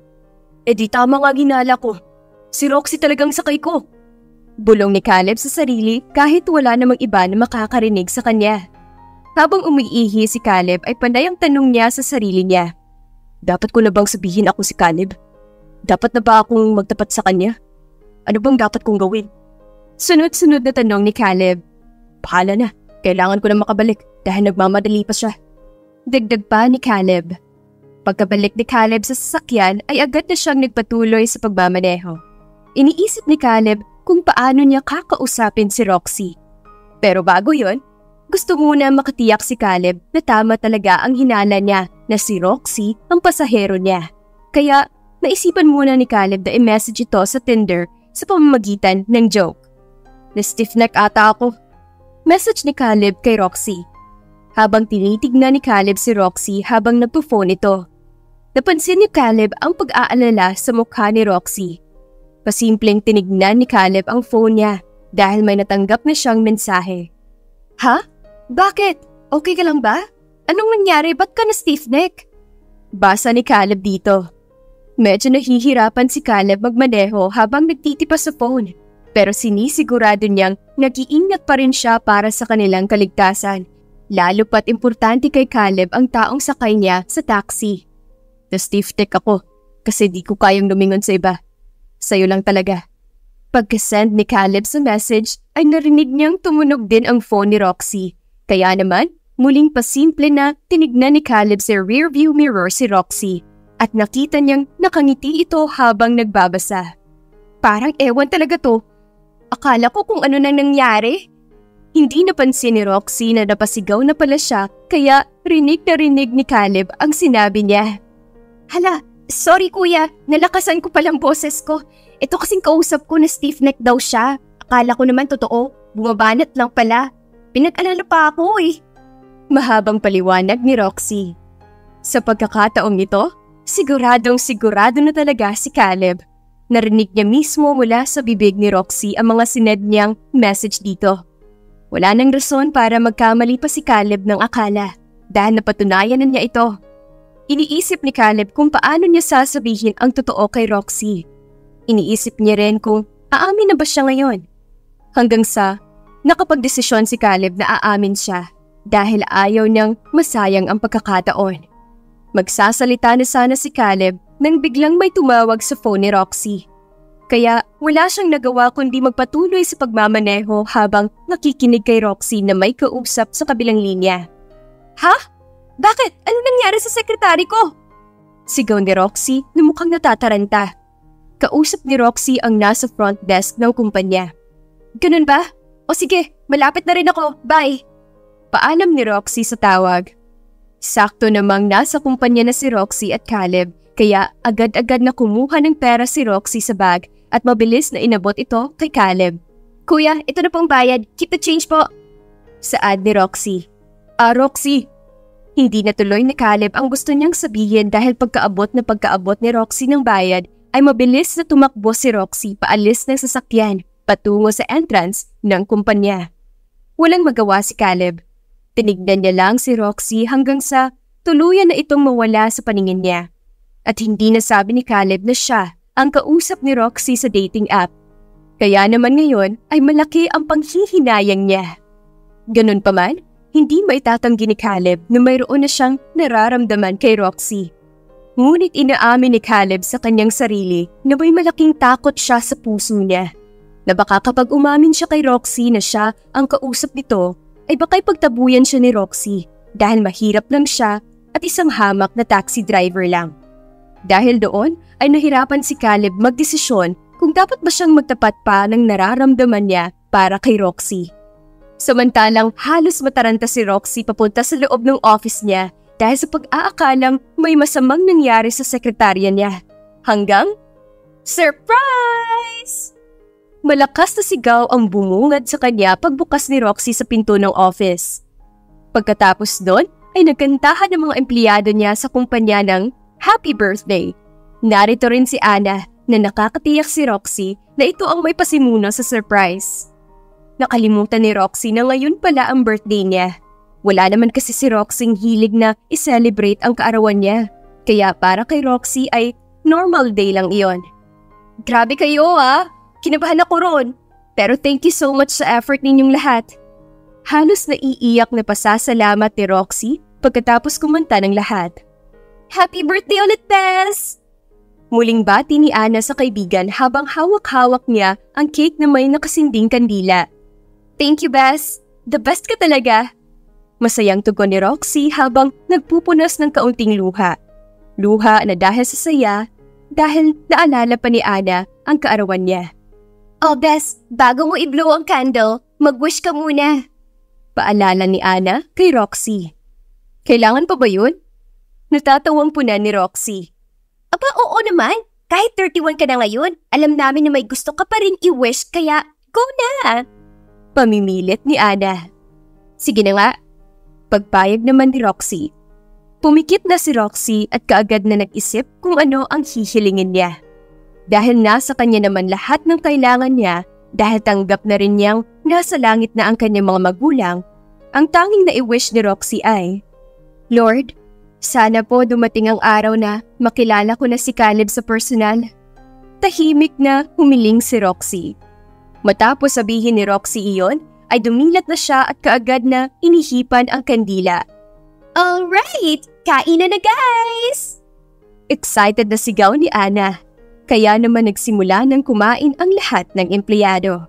Di tama nga ginala ko. Si Roxy talagang sakay ko. Bulong ni Caleb sa sarili kahit wala namang iba na makakarinig sa kanya. Habang umiihi si Caleb ay panay ang tanong niya sa sarili niya. Dapat ko na bang sabihin ako si Caleb? Dapat na ba akong magtapat sa kanya? Ano bang dapat kong gawin? Sunod-sunod na tanong ni Caleb. Bahala na, kailangan ko na makabalik dahil nagmamadali pa siya. Dagdag pa ni Caleb. Pagkabalik ni Caleb sa sasakyan ay agad na siyang nagpatuloy sa pagmamaneho. Iniisip ni Caleb kung paano niya kakausapin si Roxy. Pero bago yon, gusto muna makatiyak si Caleb na tama talaga ang hinala niya na si Roxy ang pasahero niya. Kaya naisipan muna ni Caleb na i-message ito sa Tinder sa pamamagitan ng joke. Na-stiff-neck ata ako. Message ni Caleb kay Roxy. Habang tinitignan ni Caleb si Roxy habang nagpo-phone ito. Napansin ni Caleb ang pag-aalala sa mukha ni Roxy. Pasimpleng tinignan ni Caleb ang phone niya dahil may natanggap na siyang mensahe. Ha? Bakit? Okay ka lang ba? Anong nangyari? Ba't ka na-stiff-neck? Basa ni Caleb dito. Medyo nahihirapan si Caleb magmaneho habang nagtitipas sa phone. Pero sinisigurado niyang nag-iingat pa rin siya para sa kanilang kaligtasan. Lalo pat importante kay Caleb ang taong sakay niya sa taxi. Na-stiff-neck ako kasi di ko kayang lumingon sa iba. Sa'yo lang talaga. Pagka-send ni Caleb sa message ay narinig niyang tumunog din ang phone ni Roxy. Kaya naman, muling pasimple na tinignan ni Caleb sa rearview mirror si Roxy at nakita niyang nakangiti ito habang nagbabasa. Parang ewan talaga to. Akala ko kung ano nang nangyari. Hindi napansin ni Roxy na napasigaw na pala siya kaya rinig na rinig ni Caleb ang sinabi niya. Hala, sorry kuya, nalakasan ko palang boses ko. Ito kasing kausap ko na stiff-neck daw siya. Akala ko naman totoo, bumabanat lang pala. Pinag-alala pa ako Mahabang paliwanag ni Roxy. Sa pagkakataong ito, siguradong sigurado na talaga si Caleb. Narinig niya mismo mula sa bibig ni Roxy ang mga sined niyang message dito. Wala nang rason para magkamali pa si Caleb ng akala dahil napatunayan na niya ito. Iniisip ni Caleb kung paano niya sasabihin ang totoo kay Roxy. Iniisip niya rin kung aamin na ba siya ngayon. Hanggang sa nakapagdesisyon si Caleb na aamin siya dahil ayaw niyang masayang ang pagkakataon. Magsasalita na sana si Caleb nang biglang may tumawag sa phone ni Roxy. Kaya wala siyang nagawa kundi magpatuloy sa pagmamaneho habang nakikinig kay Roxy na may kausap sa kabilang linya. Ha?
Bakit? Ano nangyari sa sekretary ko?
Sigaw ni Roxy na mukhang natataranta. Kausap ni Roxy ang nasa front desk ng kumpanya.
Ganun ba? O sige, malapit na rin ako. Bye!
Paalam ni Roxy sa tawag. Sakto namang nasa kumpanya na si Roxy at Caleb, kaya agad-agad na kumuha ng pera si Roxy sa bag at mabilis na inabot ito kay Caleb.
Kuya, ito na pong bayad. Keep the change po.
Saad ni Roxy. Roxy! Hindi natuloy ni Caleb ang gusto niyang sabihin dahil pagkaabot ni Roxy ng bayad ay mabilis na tumakbo si Roxy paalis ng sasakyan patungo sa entrance ng kumpanya. Walang magawa si Caleb. Tinignan niya lang si Roxy hanggang sa tuluyan na itong mawala sa paningin niya. At hindi nasabi ni Caleb na siya ang kausap ni Roxy sa dating app. Kaya naman ngayon ay malaki ang panghihinayang niya. Ganun pa man, hindi maitatanggi ni Caleb na mayroon na siyang nararamdaman kay Roxy. Ngunit inaamin ni Caleb sa kanyang sarili na may malaking takot siya sa puso niya. Na baka kapag umamin siya kay Roxy na siya ang kausap nito, ay baka'y pagtabuyan siya ni Roxy dahil mahirap lang siya at isang hamak na taxi driver lang. Dahil doon ay nahirapan si Caleb magdesisyon kung dapat ba siyang magtapat pa ng nararamdaman niya para kay Roxy. Samantalang halos mataranta si Roxy papunta sa loob ng office niya dahil sa pag-aakalang may masamang nangyari sa sekretarya niya. Hanggang, surprise! Malakas na sigaw ang bumungad sa kanya pagbukas ni Roxy sa pinto ng office. Pagkatapos doon ay nagkantahan ng mga empleyado niya sa kumpanya ng Happy Birthday. Narito rin si Ana na nakakatiyak si Roxy na ito ang may pasimuno sa surprise. Nakalimutan ni Roxy na ngayon pala ang birthday niya. Wala naman kasi si Roxy hilig na i-celebrate ang kaarawan niya. Kaya para kay Roxy ay normal day lang iyon. Grabe kayo Kinabahan ako ron. Pero thank you so much sa effort ninyong lahat. Halos naiiyak na pasasalamat ni Roxy pagkatapos kumanta ng lahat.
Happy birthday ulit, Bes!
Muling bati ni Ana sa kaibigan habang hawak-hawak niya ang cake na may nakasinding kandila.
Thank you, Bes. The best ka talaga.
Masayang tugon ni Roxy habang nagpupunas ng kaunting luha. Luha na dahil sa saya, dahil naalala pa ni Ana ang kaarawan niya.
Oh, Bes, bago mo i-blow ang candle, mag-wish ka muna.
Paalala ni Ana kay Roxy. Kailangan pa ba yun? Natatawang puna ni Roxy.
Aba, oo naman. Kahit 31 ka na ngayon, alam namin na may gusto ka pa rin i-wish, kaya go na!
Pamimilit ni Ana. Sige na nga. Pagpayag naman ni Roxy. Pumikit na si Roxy at kaagad na nag-isip kung ano ang hihilingin niya. Dahil nasa kanya naman lahat ng kailangan niya, dahil tanggap na rin niyang nasa langit na ang kanyang mga magulang, ang tanging na-i-wish ni Roxy ay, Lord, sana po dumating ang araw na makilala ko na si Caleb sa personal. Tahimik na humiling si Roxy. Matapos sabihin ni Roxy iyon, ay dumilat na siya at kaagad na inihipan ang kandila.
Alright! Kainan na, guys!
Excited na sigaw ni Ana. Kaya naman nagsimula ng kumain ang lahat ng empleyado.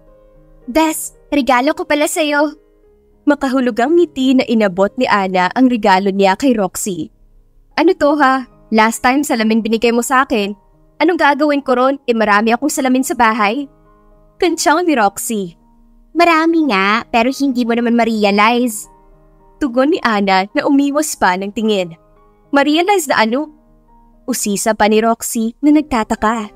Bes, regalo ko pala sa'yo.
Makahulugang ngiti na inabot ni Ana ang regalo niya kay Roxy. Ano to ha? Last time salamin binigay mo sa akin. Anong gagawin ko ron? Marami akong salamin sa bahay. Kantsaw ni Roxy.
Marami nga, pero hindi mo naman ma-realize.
Tugon ni Ana na umiwas pa ng tingin. Ma-realize na ano? Usisa pa ni Roxy na nagtataka.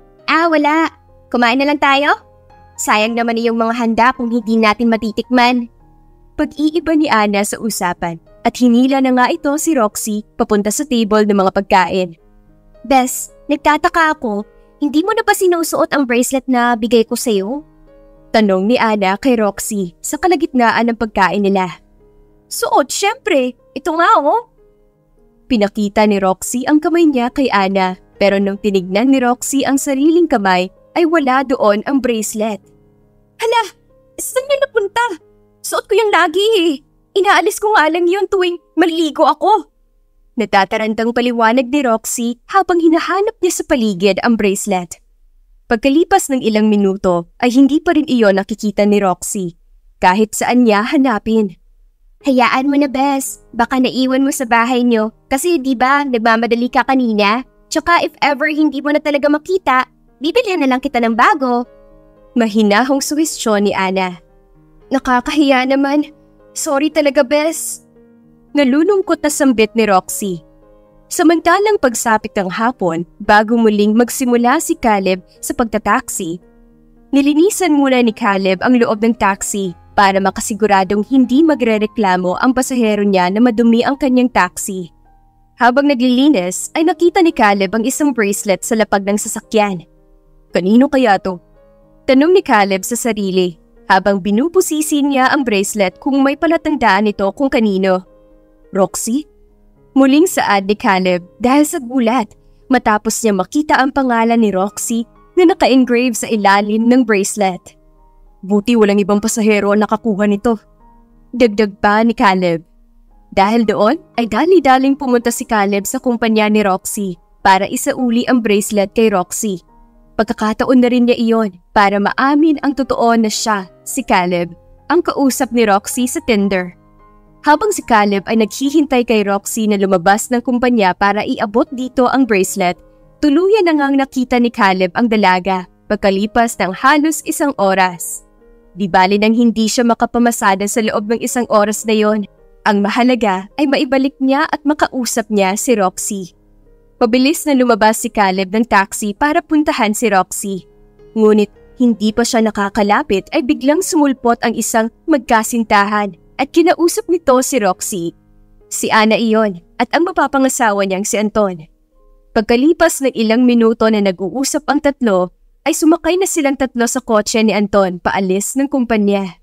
Wala. Kumain na lang tayo? Sayang naman yung mga handa kung hindi natin matitikman.
Pag-iiba ni Ana sa usapan at hinila na nga ito si Roxy papunta sa table ng mga pagkain.
Bes, nagtataka ako, hindi mo na ba sinusuot ang bracelet na bigay ko sa'yo?
Tanong ni Ana kay Roxy sa kalagitnaan ng pagkain nila.
Suot, syempre. Ito nga
Pinakita ni Roxy ang kamay niya kay Ana pero nung tinignan ni Roxy ang sariling kamay ay wala doon ang bracelet.
Hala, saan niya napunta? Suot ko yan lagi Inaalis ko nga lang yun tuwing maliligo ako.
Natatarantang paliwanag ni Roxy habang hinahanap niya sa paligid ang bracelet. Pagkalipas ng ilang minuto ay hindi pa rin iyon nakikita ni Roxy kahit saan niya hanapin.
Hayaan mo na, Bes. Baka naiwan mo sa bahay nyo kasi di ba nagmamadali ka kanina? Tsaka if ever hindi mo na talaga makita, bibilhan na lang kita ng bago.
Mahinahong suhestyon ni Ana. Nakakahiya naman. Sorry talaga, Bes. Nalulungkot na sambit ni Roxy. Samantalang pagsapit ng hapon, bago muling magsimula si Caleb sa pagtataksi, nilinisan muna ni Caleb ang loob ng taxi para makasiguradong hindi magrereklamo ang pasahero niya na madumi ang kanyang taxi. Habang naglilinis ay nakita ni Caleb ang isang bracelet sa lapag ng sasakyan. Kanino kaya to? Tanong ni Caleb sa sarili habang binubusisi niya ang bracelet kung may palatandaan nito kung kanino. Roxy? Muling saad ni Caleb dahil sa gulat matapos niya makita ang pangalan ni Roxy na naka-engrave sa ilalim ng bracelet. Buti walang ibang pasahero ang nakakuha nito. Dagdag pa ni Caleb. Dahil doon ay dali-daling pumunta si Caleb sa kumpanya ni Roxy para isauli ang bracelet kay Roxy. Pagkakataon na rin niya iyon para maamin ang totoo na siya, si Caleb, ang kausap ni Roxy sa Tinder. Habang si Caleb ay naghihintay kay Roxy na lumabas ng kumpanya para iabot dito ang bracelet, tuluyan na ngang nakita ni Caleb ang dalaga pagkalipas ng halos 1 oras. Di bali nang hindi siya makapamasada sa loob ng 1 oras na yon. Ang mahalaga ay maibalik niya at makausap niya si Roxy. Pabilis na lumabas si Caleb ng taxi para puntahan si Roxy. Ngunit hindi pa siya nakakalapit ay biglang sumulpot ang isang magkasintahan at kinausap nito si Roxy. Si Ana iyon at ang mapapangasawa niyang si Anton. Pagkalipas ng ilang minuto na nag-uusap ang tatlo, ay sumakay na silang tatlo sa kotse ni Anton paalis ng kumpanya.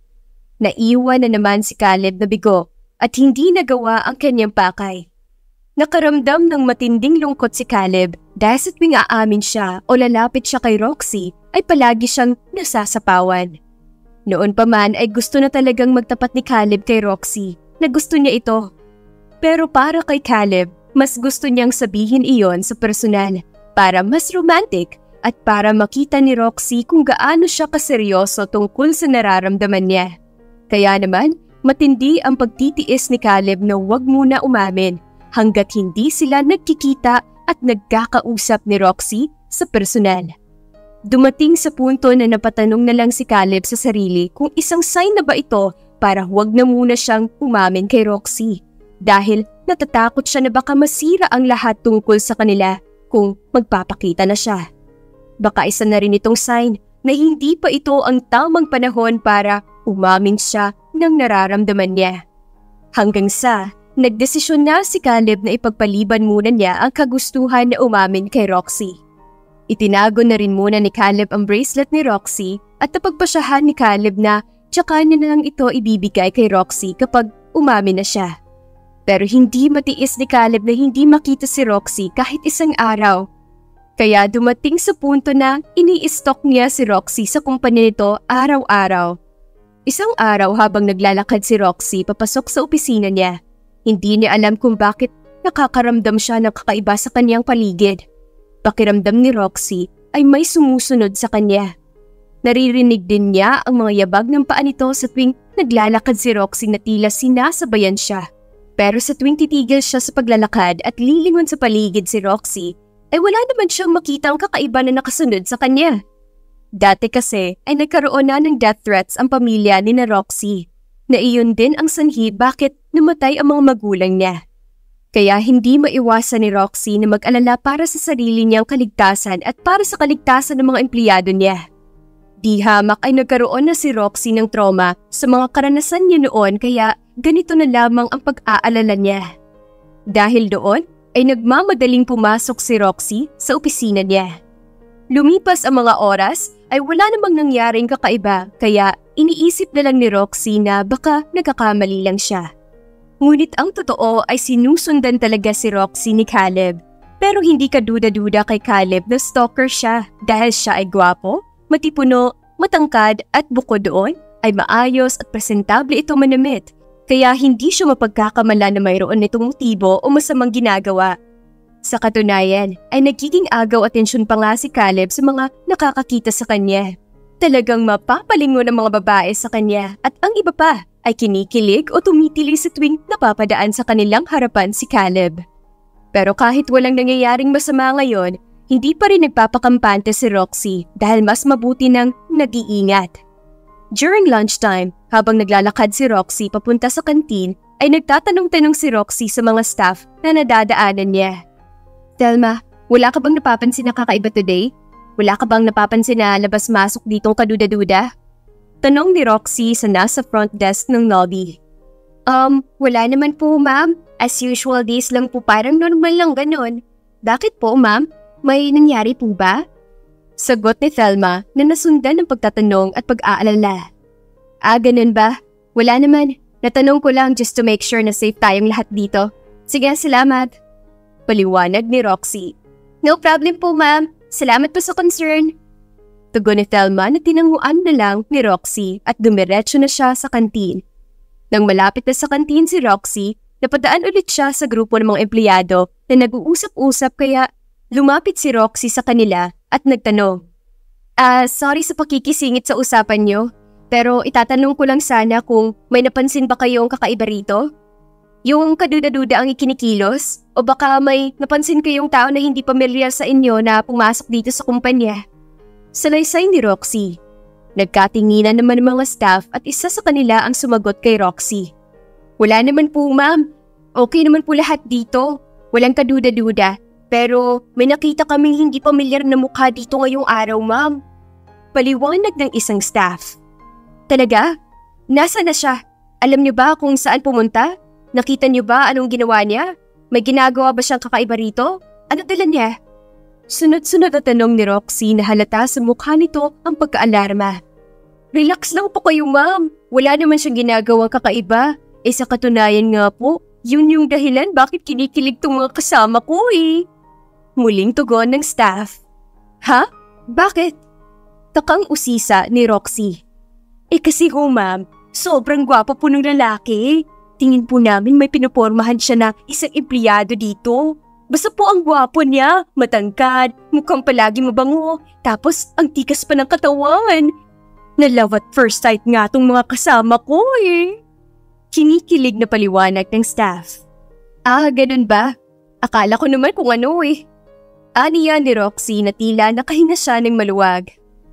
Naiwan na naman si Caleb na bigo at hindi nagawa ang kanyang pakay. Nakaramdam ng matinding lungkot si Caleb dahil sa tuwing aamin siya o lalapit siya kay Roxy ay palagi siyang nasasapawan. Noon pa man ay gusto na talagang magtapat ni Caleb kay Roxy na gusto niya ito. Pero para kay Caleb, mas gusto niyang sabihin iyon sa personal para mas romantic at para makita ni Roxy kung gaano siya kaseryoso tungkol sa nararamdaman niya. Kaya naman, matindi ang pagtitiis ni Caleb na huwag muna umamin hanggat hindi sila nagkikita at nagkakausap ni Roxy sa personal. Dumating sa punto na napatanong na lang si Caleb sa sarili kung isang sign na ba ito para huwag na muna siyang umamin kay Roxy dahil natatakot siya na baka masira ang lahat tungkol sa kanila kung magpapakita na siya. Baka isa na rin itong sign na hindi pa ito ang tamang panahon para umamin siya ng nararamdaman niya. Hanggang sa nagdesisyon na si Caleb na ipagpaliban muna niya ang kagustuhan na umamin kay Roxy. Itinago na rin muna ni Caleb ang bracelet ni Roxy at napagpasyahan ni Caleb na tsaka niya na lang ito ibibigay kay Roxy kapag umamin na siya. Pero hindi matiis ni Caleb na hindi makita si Roxy kahit 1 araw. Kaya dumating sa punto na ini-stalk niya si Roxy sa kumpanya nito araw-araw. Isang araw habang naglalakad si Roxy papasok sa opisina niya, hindi niya alam kung bakit nakakaramdam siya ng kakaiba sa kanyang paligid. Pakiramdam ni Roxy ay may sumusunod sa kanya. Naririnig din niya ang mga yabag ng paa nito sa tuwing naglalakad si Roxy na tila sinasabayan siya. Pero sa tuwing titigil siya sa paglalakad at lilingon sa paligid si Roxy, ay wala naman siyang makita ang kakaiba na nakasunod sa kanya. Dati kasi ay nagkaroon na ng death threats ang pamilya ni na Roxy, na iyon din ang sanhi bakit namatay ang mga magulang niya. Kaya hindi maiwasan ni Roxy na mag-alala para sa sarili niyang kaligtasan at para sa kaligtasan ng mga empleyado niya. Di hamak ay nagkaroon na si Roxy ng trauma sa mga karanasan niya noon kaya ganito na lamang ang pag-aalala niya. Dahil doon ay nagmamadaling pumasok si Roxy sa opisina niya. Lumipas ang mga oras ay wala namang nangyaring kakaiba kaya iniisip na lang ni Roxy na baka nagkakamali lang siya. Ngunit ang totoo ay sinusundan talaga si Roxy ni Caleb. Pero hindi ka duda-duda kay Caleb na stalker siya dahil siya ay gwapo, matipuno, matangkad at bukod doon ay maayos at presentable itong manamit. Kaya hindi siya mapagkakamala na mayroon nitong motibo o masamang ginagawa. Sa katunayan ay nagiging agaw atensyon pa nga si Caleb sa mga nakakakita sa kanya. Talagang mapapalingon ng mga babae sa kanya at ang iba pa ay kinikilig o tumitili sa tuwing napapadaan sa kanilang harapan si Caleb. Pero kahit walang nangyayaring masama ngayon, hindi pa rin nagpapakampante si Roxy dahil mas mabuti ng nag-iingat. During lunchtime, habang naglalakad si Roxy papunta sa kantin, ay nagtatanong-tanong si Roxy sa mga staff na nadadaanan niya. Thelma, wala ka bang napapansin na kakaiba today? Wala ka bang napapansin na labas-masok ditong kaduda-duda? Tanong ni Roxy sa nasa front desk ng lobby. Wala naman po ma'am. As usual days lang po, parang normal lang ganon. Bakit po ma'am? May nangyari po ba? Sagot ni Thelma na nasundan ng pagtatanong at pag-aalala. Ganun ba? Wala naman. Natanong ko lang just to make sure na safe tayong lahat dito. Sige, salamat. Paliwanag ni Roxy. No problem po ma'am. Salamat po sa concern. Tugon ni Thelma na tinanguan na lang ni Roxy at dumiretso na siya sa kantin. Nang malapit na sa kantin si Roxy, napadaan ulit siya sa grupo ng mga empleyado na nag-uusap-usap kaya lumapit si Roxy sa kanila at nagtanong. Sorry sa pakikisingit sa usapan niyo. Pero itatanong ko lang sana kung may napansin ba kayong kakaiba rito? Yung kaduda-duda ang ikinikilos? O baka may napansin kayong tao na hindi pamilyar sa inyo na pumasok dito sa kumpanya? Salaysay ni Roxy. Nagkatinginan naman ng mga staff at isa sa kanila ang sumagot kay Roxy. Wala naman po ma'am. Okay naman po lahat dito. Walang kaduda-duda. Pero may nakita kaming hindi pamilyar na mukha dito ngayong araw ma'am. Paliwanag ng isang staff. Talaga? Nasaan na siya? Alam niyo ba kung saan pumunta? Nakita niyo ba anong ginawa niya? May ginagawa ba siyang kakaiba rito? Ano dala niya? Sunod-sunod na tanong ni Roxy na halata sa mukha nito ang pagkaalarma. Relax lang po kayo ma'am. Wala naman siyang ginagawang kakaiba. Sa katunayan nga po, yun yung dahilan bakit kinikilig tong mga kasama ko eh. Muling tugon ng staff. Ha? Bakit? Takang usisa ni Roxy. Kasi ho ma'am, sobrang gwapo po ng lalaki. Tingin po namin may pinupormahan siya na isang empleyado dito. Basta po ang gwapo niya, matangkad, mukhang palagi mabango, tapos ang tikas pa ng katawan. Na-love at first sight nga tong mga kasama ko eh. Kinikilig na paliwanag ng staff. Ganun ba? Akala ko naman kung ano eh. Aniya ni Roxy na tila nakahinga siya ng maluwag.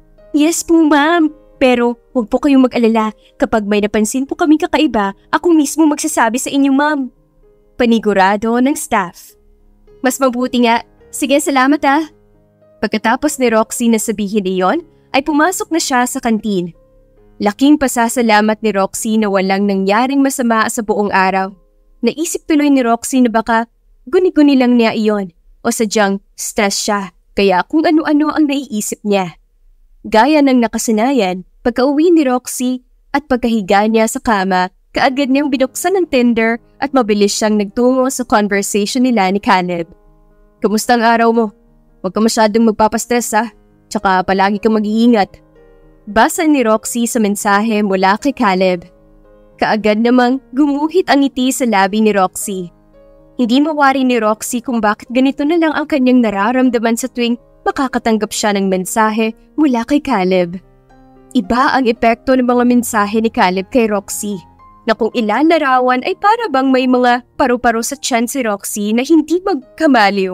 Yes po ma'am. Pero huwag po kayong mag-alala, kapag may napansin po kaming kakaiba, ako mismo magsasabi sa inyo ma'am. Panigurado ng staff. Mas mabuti nga. Sige, salamat ah. Pagkatapos ni Roxy na sabihin iyon, ay pumasok na siya sa kantin. Laking pasasalamat ni Roxy na walang nangyaring masama sa buong araw. Naisip tuloy ni Roxy na baka guni-guni lang niya iyon o sadyang stress siya kaya kung ano-ano ang naiisip niya. Gaya ng nakasanayan, pagka-uwi ni Roxy at pagkahiga niya sa kama, kaagad niyang binuksan ng Tinder at mabilis siyang nagtungo sa conversation nila ni Caleb. Kamusta ang araw mo? Huwag ka masyadong magpapastress ha, tsaka palagi kang mag-iingat. Basa ni Roxy sa mensahe mula kay Caleb. Kaagad namang gumuhit ang ngiti sa labi ni Roxy. Hindi mawari ni Roxy kung bakit ganito na lang ang kanyang nararamdaman sa tuwing makakatanggap siya ng mensahe mula kay Caleb. Iba ang epekto ng mga mensahe ni Caleb kay Roxy, na kung ilan larawan ay para bang may mga paru-paro sa tiyan si Roxy na hindi magkamaliw.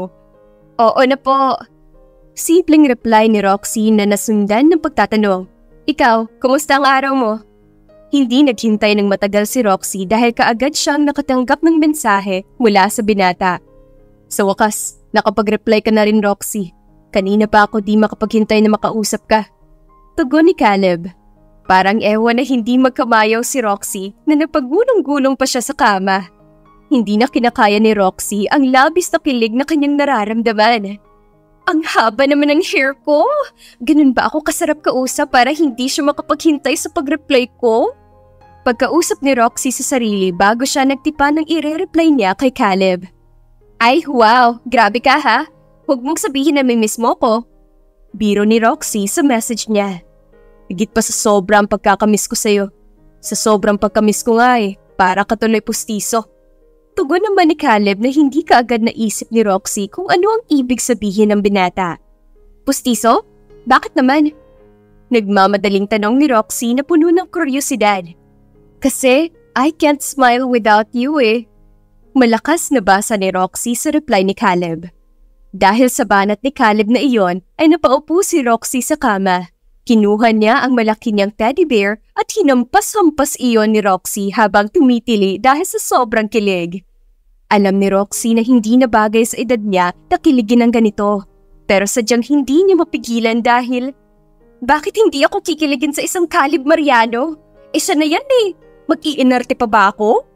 Oo na po. Simpleng reply ni Roxy na nasundan ng pagtatanong. Ikaw, kumusta ang araw mo? Hindi naghintay ng matagal si Roxy dahil kaagad siyang nakatanggap ng mensahe mula sa binata. Sa wakas, nakapag-reply ka na rin Roxy. Kanina pa ako di makapaghintay na makausap ka. Tugon ni Caleb. Parang ewan na hindi magkamayaw si Roxy na napagulong-gulong pa siya sa kama. Hindi na kinakaya ni Roxy ang labis na kilig na kanyang nararamdaman. Ang haba naman ng hair ko. Ganun ba ako kasarap kausap para hindi siya makapaghintay sa pag-reply ko? Pagkausap ni Roxy sa sarili bago siya nagtipa ng i-reply niya kay Caleb. Ay wow, grabe ka ha? Huwag mong sabihin na may miss mo ko. Biro ni Roxy sa message niya. Higit pa sa sobrang pagkakamiss ko sa'yo. Sa sobrang pagkamiss ko nga para ka tuloy pustiso. Tugon naman ni Caleb na hindi kaagad naisip ni Roxy kung ano ang ibig sabihin ng binata. Pustiso? Bakit naman? Nagmamadaling tanong ni Roxy na puno ng kuryosidad. Kasi I can't smile without you eh. Malakas na basa ni Roxy sa reply ni Caleb. Dahil sa banat ni Caleb na iyon ay napaupo si Roxy sa kama. Kinuha niya ang malaki niyang teddy bear at hinampas-hampas iyon ni Roxy habang tumitili dahil sa sobrang kilig. Alam ni Roxy na hindi na bagay sa edad niya na kiligin ng ganito. Pero sadyang hindi niya mapigilan dahil, bakit hindi ako kikiligin sa isang Caleb Mariano? Siya na yan eh. Mag-iinarte pa ba ako?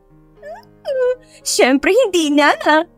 Siyempre hindi na.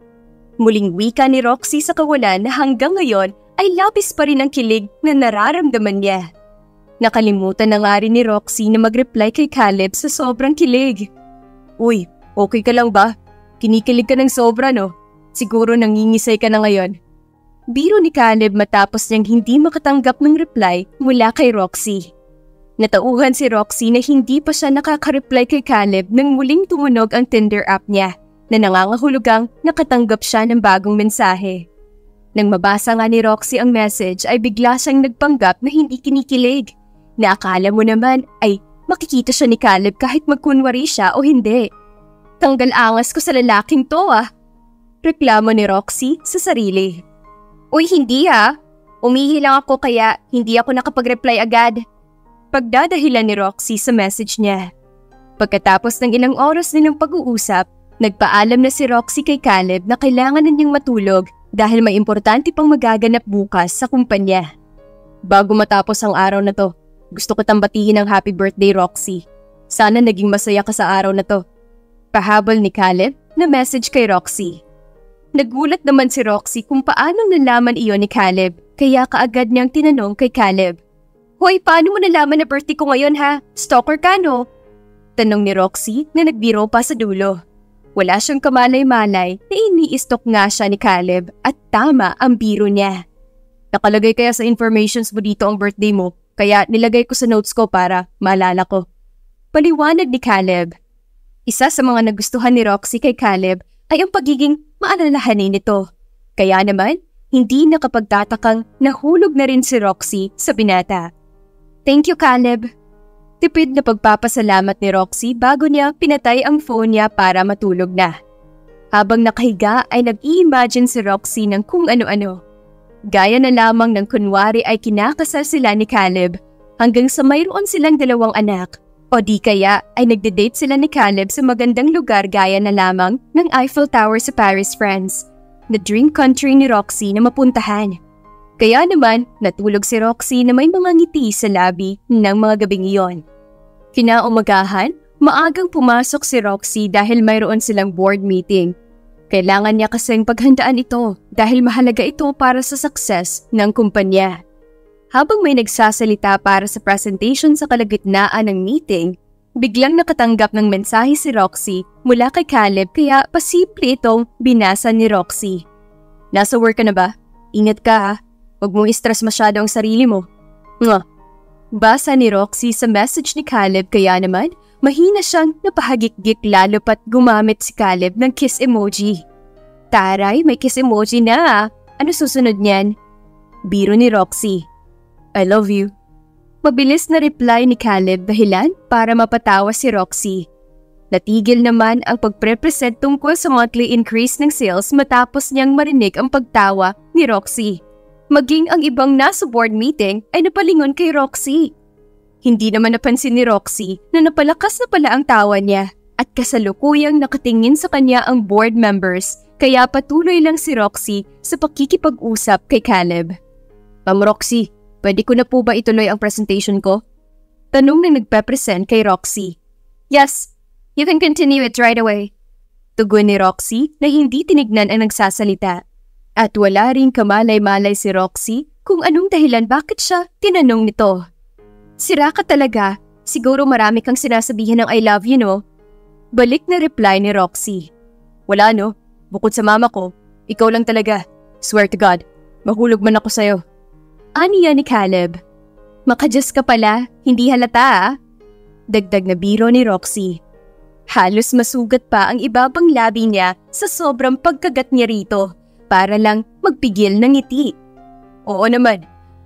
Muling wika ni Roxy sa kawalan na hanggang ngayon ay labis pa rin ang kilig na nararamdaman niya. Nakalimutan na nga rin ni Roxy na mag-reply kay Caleb sa sobrang kilig. Uy, okay ka lang ba? Kinikilig ka ng sobra no? Siguro nangingisay ka na ngayon. Biro ni Caleb matapos niyang hindi makatanggap ng reply mula kay Roxy. Natauhan si Roxy na hindi pa siya nakaka-reply kay Caleb nang muling tumunog ang Tinder app niya na nangangahulugang nakatanggap siya ng bagong mensahe. Nang mabasa nga ni Roxy ang message ay bigla siyang nagpanggap na hindi kinikilig. Na akala mo naman ay makikita siya ni Caleb kahit magkunwari siya o hindi. Tanggal angas ko sa lalaking to ah. Reklamo ni Roxy sa sarili. Uy hindi ha. Umihi lang ako kaya hindi ako nakapag-reply agad. Pagdadahilan ni Roxy sa message niya. Pagkatapos ng ilang oras nilang pag-uusap, nagpaalam na si Roxy kay Caleb na kailangan na niyang matulog dahil may importante pang magaganap bukas sa kumpanya. Bago matapos ang araw na to, gusto ko tambatihin ng happy birthday Roxy. Sana naging masaya ka sa araw na to. Pahabol ni Caleb na message kay Roxy. Nagulat naman si Roxy kung paanong nalaman iyon ni Caleb kaya kaagad niyang tinanong kay Caleb. Hoy, paano mo nalaman na birthday ko ngayon ha? Stalker ka no? Tanong ni Roxy na nagbiro pa sa dulo. Wala siyang kamalay-malay na ini-stalk nga siya ni Caleb at tama ang biro niya. Nakalagay kaya sa informations mo dito ang birthday mo kaya nilagay ko sa notes ko para maalala ko. Paliwanag ni Caleb. Isa sa mga nagustuhan ni Roxy kay Caleb ay ang pagiging maalalahanin nito. Kaya naman, hindi nakapagtatakang nahulog na rin si Roxy sa binata. Thank you, Caleb. Tipid na pagpapasalamat ni Roxy bago niya pinatay ang phone niya para matulog na. Habang nakahiga ay nag-i-imagine si Roxy ng kung ano-ano. Gaya na lamang ng kunwari ay kinakasal sila ni Caleb hanggang sa mayroon silang 2 anak. O di kaya ay nagde-date sila ni Caleb sa magandang lugar gaya na lamang ng Eiffel Tower sa Paris, France, na dream country ni Roxy na mapuntahan. Kaya naman, natulog si Roxy na may mga ngiti sa labi ng mga gabing iyon. Kinaumagahan, maagang pumasok si Roxy dahil mayroon silang board meeting. Kailangan niya kasing paghandaan ito dahil mahalaga ito para sa success ng kumpanya. Habang may nagsasalita para sa presentation sa kalagitnaan ng meeting, biglang nakatanggap ng mensahe si Roxy mula kay Caleb kaya pasimple itong binasa ni Roxy. Nasa work ka na ba? Ingat ka ha. Huwag mong i-stress masyado ang sarili mo. Nga. Basa ni Roxy sa message ni Caleb kaya naman mahina siyang napahagik-gik lalo pat gumamit si Caleb ng kiss emoji. Taray, may kiss emoji na. Ano susunod niyan? Biro ni Roxy. I love you. Mabilis na reply ni Caleb dahilan para mapatawa si Roxy. Natigil naman ang pagpre-present tungkol sa monthly increase ng sales matapos niyang marinig ang pagtawa ni Roxy. Maging ang ibang nasa board meeting ay napalingon kay Roxy. Hindi naman napansin ni Roxy na napalakas na pala ang tawa niya at kasalukuyang nakatingin sa kanya ang board members kaya patuloy lang si Roxy sa pakikipag-usap kay Caleb. Ma'am Roxy, pwede ko na po ba ituloy ang presentation ko? Tanong na nagpe-present kay Roxy. Yes, you can continue it right away. Tugon ni Roxy na hindi tinignan ang nagsasalita. At wala ring kamalay-malay si Roxy kung anong dahilan bakit siya tinanong nito. Sira ka talaga, siguro marami kang sinasabihan ng I love you no? Balik na reply ni Roxy. Wala no, bukod sa mama ko, ikaw lang talaga. Swear to God, mahulog man ako sa'yo. Aniya ni Caleb. Makadyos ka pala, hindi halata ah. Dagdag na biro ni Roxy. Halos masugat pa ang ibabang labi niya sa sobrang pagkagat niya rito para lang magpigil ng ngiti. Oo naman,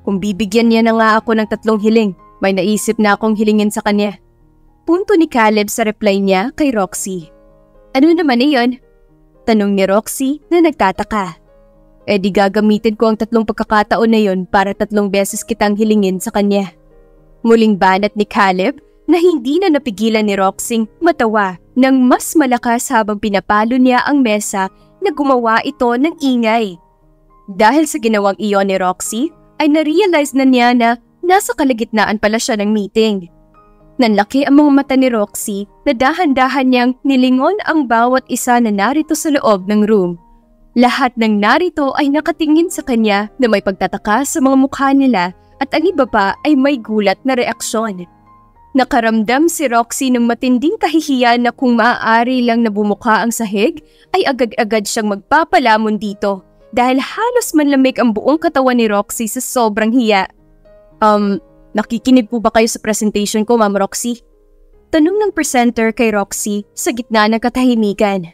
Kung bibigyan niya na nga ako ng 3 hiling, may naisip na akong hilingin sa kanya. Punto ni Caleb sa reply niya kay Roxy. Ano naman iyon? Tanong ni Roxy na nagtataka. Di gagamitin ko ang 3 pagkakataon na yon para 3 beses kitang hilingin sa kanya. Muling banat ni Caleb na hindi na napigilan ni Roxy matawa nang mas malakas habang pinapalo niya ang mesa na gumawa ito ng ingay. Dahil sa ginawang iyon ni Roxy, ay na-realize na niya na nasa kalagitnaan pala siya ng meeting. Nanlaki ang mga mata ni Roxy na dahan-dahan niyang nilingon ang bawat isa na narito sa loob ng room. Lahat ng narito ay nakatingin sa kanya na may pagtataka sa mga mukha nila at ang iba pa ay may gulat na reaksyon. Nakaramdam si Roxy ng matinding kahihiyan na kung maaari lang na bumuka ang sahig ay agad-agad siyang magpapalamon dito dahil halos manlamig ang buong katawan ni Roxy sa sobrang hiya. Nakikinig po ba kayo sa presentation ko, Ma'am Roxy? Tanong ng presenter kay Roxy sa gitna ng katahimikan.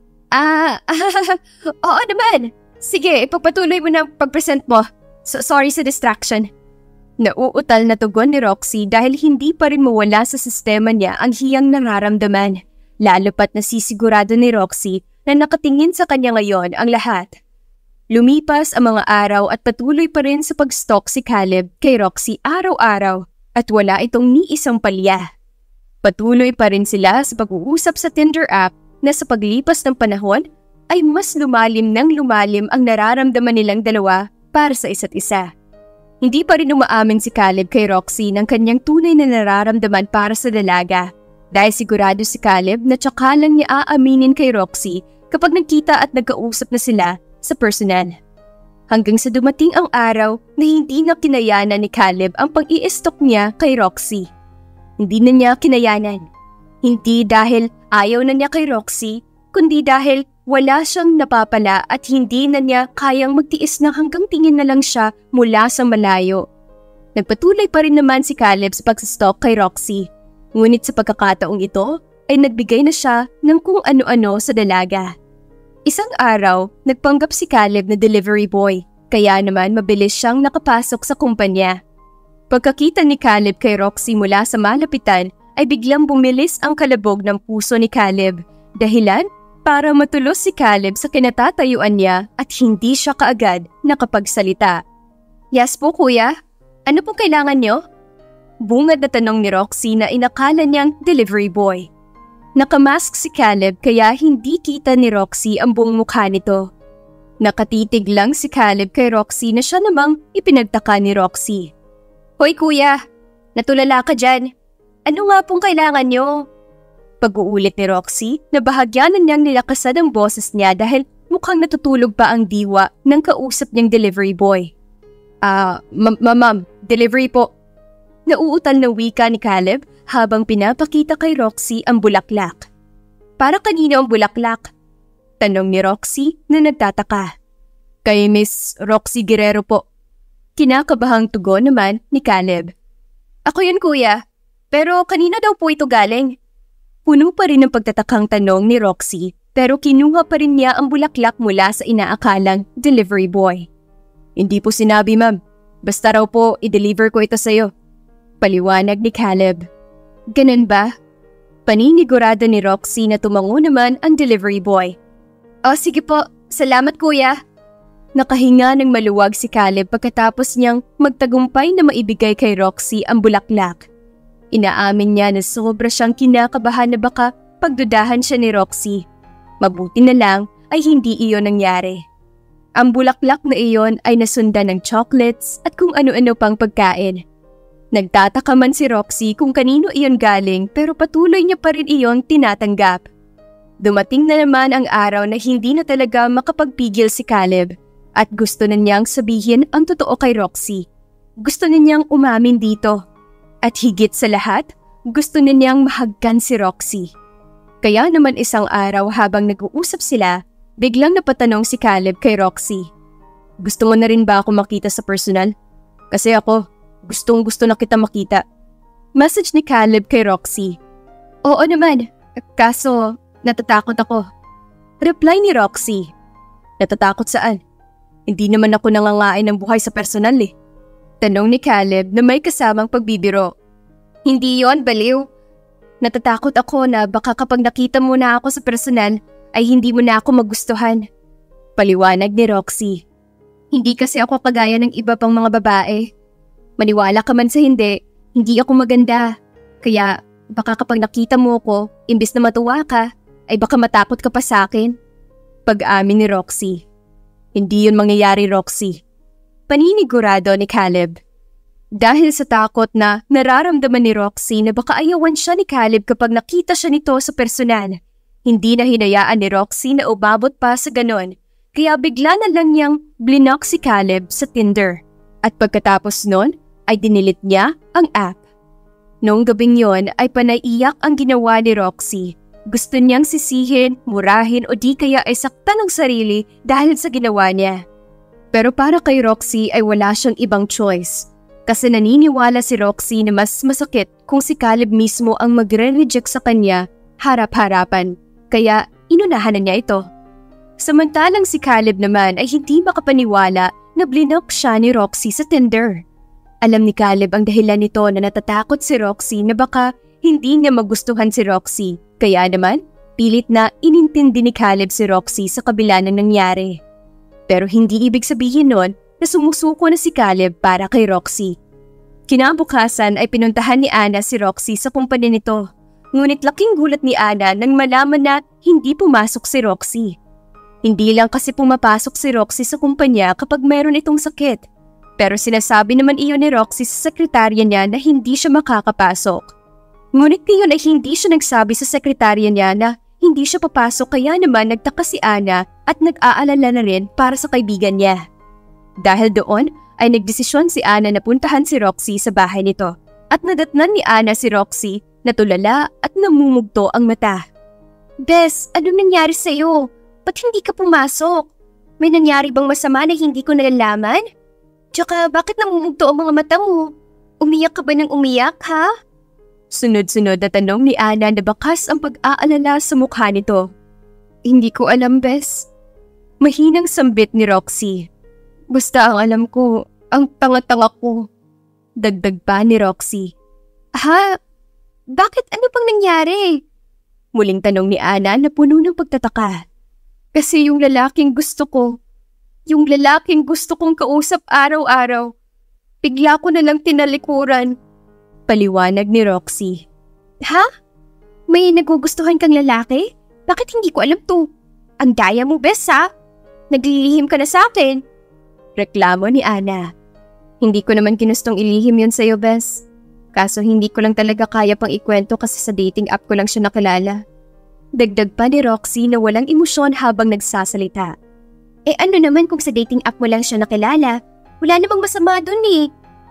Oo naman. Sige, ipagpatuloy mo na ang pag-present mo. Sorry sa distraction. Nauutal na tugon ni Roxy dahil hindi pa rin mawala sa sistema niya ang hiyang nararamdaman. Lalo pat nasisigurado ni Roxy na nakatingin sa kanya ngayon ang lahat. Lumipas ang mga araw at patuloy pa rin sa pag-stalk si Caleb kay Roxy araw-araw at wala itong ni isang palya. Patuloy pa rin sila sa pag-uusap sa Tinder app na sa paglipas ng panahon ay mas lumalim ng lumalim ang nararamdaman nilang dalawa para sa isa't isa. Hindi pa rin umaamin si Caleb kay Roxy ng kanyang tunay na nararamdaman para sa dalaga dahil sigurado si Caleb na tsaka lang niya aaminin kay Roxy kapag nagkita at nagkausap na sila sa personal. Hanggang sa dumating ang araw na hindi na kinayanan ni Caleb ang pag-i-stalk niya kay Roxy. Hindi na niya kinayanan. Hindi dahil ayaw na niya kay Roxy, kundi dahil wala siyang napapala at hindi na niya kayang magtiis na hanggang tingin na lang siya mula sa malayo. Nagpatuloy pa rin naman si Caleb sa pag-stalk kay Roxy. Ngunit sa pagkakataong ito ay nagbigay na siya ng kung ano-ano sa dalaga. Isang araw, nagpanggap si Caleb na delivery boy, kaya naman mabilis siyang nakapasok sa kumpanya. Pagkakita ni Caleb kay Roxy mula sa malapitan, ay biglang bumilis ang kalabog ng puso ni Caleb, dahilan para matulos si Caleb sa kinatatayuan niya at hindi siya kaagad nakapagsalita. Yes po kuya, ano pong kailangan niyo? Bungad na tanong ni Roxy na inakala niyang delivery boy. Nakamask si Caleb kaya hindi kita ni Roxy ang buong mukha nito. Nakatitig lang si Caleb kay Roxy na siya namang ipinagtaka ni Roxy. Hoy kuya, natulala ka dyan. Ano nga pong kailangan nyo? Pag-uulit ni Roxy na bahagyanan niyang nilakasan ang boses niya dahil mukhang natutulog pa ang diwa ng kausap niyang delivery boy. Ma'am, delivery po. Nauutal na wika ni Caleb habang pinapakita kay Roxy ang bulaklak. Para kanino ang bulaklak? Tanong ni Roxy na nagtataka. Kay Miss Roxy Guerrero po. Kinakabahang tugon naman ni Caleb. Ako yun kuya, pero kanina daw po ito galing. Puno pa rin ang pagtatakang tanong ni Roxy pero kinuha pa rin niya ang bulaklak mula sa inaakalang delivery boy. Hindi po sinabi ma'am, basta raw po i-deliver ko ito sa'yo. Paliwanag ni Caleb. Ganun ba? Paninigurado ni Roxy na tumango naman ang delivery boy. Sige po, salamat kuya. Nakahinga ng maluwag si Caleb pagkatapos niyang magtagumpay na maibigay kay Roxy ang bulaklak. Inaamin niya na sobra siyang kinakabahan na baka pagdudahan siya ni Roxy. Mabuti na lang ay hindi iyon nangyari. Ang bulaklak na iyon ay nasundan ng chocolates at kung ano-ano pang pagkain. Nagtataka man si Roxy kung kanino iyon galing pero patuloy niya pa rin iyon tinatanggap. Dumating na naman ang araw na hindi na talaga makapagpigil si Caleb at gusto na niyang sabihin ang totoo kay Roxy. Gusto na niyang umamin dito. At higit sa lahat, gusto na niyang mahagkan si Roxy. Kaya naman isang araw habang nag-uusap sila, biglang napatanong si Caleb kay Roxy. Gusto mo na rin ba ako makita sa personal? Kasi ako, gustong-gusto na kita makita. Message ni Caleb kay Roxy. Oo naman, kaso natatakot ako. Reply ni Roxy. Natatakot saan? Hindi naman ako nangangain ng buhay sa personal eh. Tanong ni Caleb na may kasamang pagbibiro. Hindi yon, baliw. Natatakot ako na baka kapag nakita mo na ako sa personal ay hindi mo na ako magustuhan. Paliwanag ni Roxy. Hindi kasi ako kagaya ng iba pang mga babae. Maniwala ka man sa hindi ako maganda. Kaya baka kapag nakita mo ko, imbis na matuwa ka, ay baka matakot ka pa sa akin. Pag-amin ni Roxy. Hindi yun mangyayari, Roxy. Paninigurado ni Caleb. Dahil sa takot na nararamdaman ni Roxy na baka ayawan siya ni Caleb kapag nakita siya nito sa personal, hindi na hinayaan ni Roxy na umabot pa sa ganon, kaya bigla na lang niyang blinok si Caleb sa Tinder. At pagkatapos nun, ay dinilit niya ang app. Noong gabing yon ay panaiyak ang ginawa ni Roxy. Gusto niyang sisihin, murahin o di kaya ay saktan ang sarili dahil sa ginawa niya. Pero para kay Roxy ay wala siyang ibang choice. Kasi naniniwala si Roxy na mas masakit kung si Caleb mismo ang magre-reject sa kanya harap-harapan. Kaya inunahan na niya ito. Samantalang si Caleb naman ay hindi makapaniwala na blinok siya ni Roxy sa Tinder. Alam ni Caleb ang dahilan nito na natatakot si Roxy na baka hindi niya magustuhan si Roxy. Kaya naman, pilit na inintindi ni Caleb si Roxy sa kabila ng nangyari. Pero hindi ibig sabihin nun na sumusuko na si Caleb para kay Roxy. Kinabukasan ay pinuntahan ni Ana si Roxy sa kumpanya nito. Ngunit laking gulat ni Ana nang malaman na hindi pumasok si Roxy. Hindi lang kasi pumapasok si Roxy sa kumpanya kapag meron itong sakit. Pero sinasabi naman iyon ni Roxy sa sekretarya niya na hindi siya makakapasok. Ngunit ngayon ay hindi siya nagsabi sa sekretarya niya na hindi siya papasok, kaya naman nagtaka si Ana at nag-aalala na rin para sa kaibigan niya. Dahil doon ay nagdesisyon si Ana na puntahan si Roxy sa bahay nito at nadatnan ni Ana si Roxy na tulala at namumugto ang mata.
Bes, anong nangyari sa'yo? Ba't hindi ka pumasok? May nangyari bang masama na hindi ko nalalaman? Tsaka bakit namumugto ang mga mata mo? Umiyak ka ba ng umiyak, ha?
Sunod-sunod na tanong ni Ana na bakas ang pag-aalala sa mukha nito. Hindi ko alam, Bes. Mahinang sambit ni Roxy. Basta ang alam ko, ang tanga-tanga ko. Dagdag pa ni Roxy.
Ha? Bakit? Ano pang nangyari?
Muling tanong ni Ana na puno ng pagtataka. Kasi yung lalaking gusto kong kausap araw-araw, bigla ko na lang tinalikuran. Paliwanag ni Roxy.
Ha? May nagugustuhan kang lalaki? Bakit hindi ko alam to? Ang daya mo, Bes, ha? Naglilihim ka na sa akin.
Reklamo ni Ana. Hindi ko naman kinustong ilihim yun sa'yo, Bes. Kaso hindi ko lang talaga kaya pang ikwento kasi sa dating app ko lang siya nakilala. Dagdag pa ni Roxy na walang emosyon habang nagsasalita.
Eh ano naman kung sa dating app mo lang siya nakilala? Wala namang masama dun eh.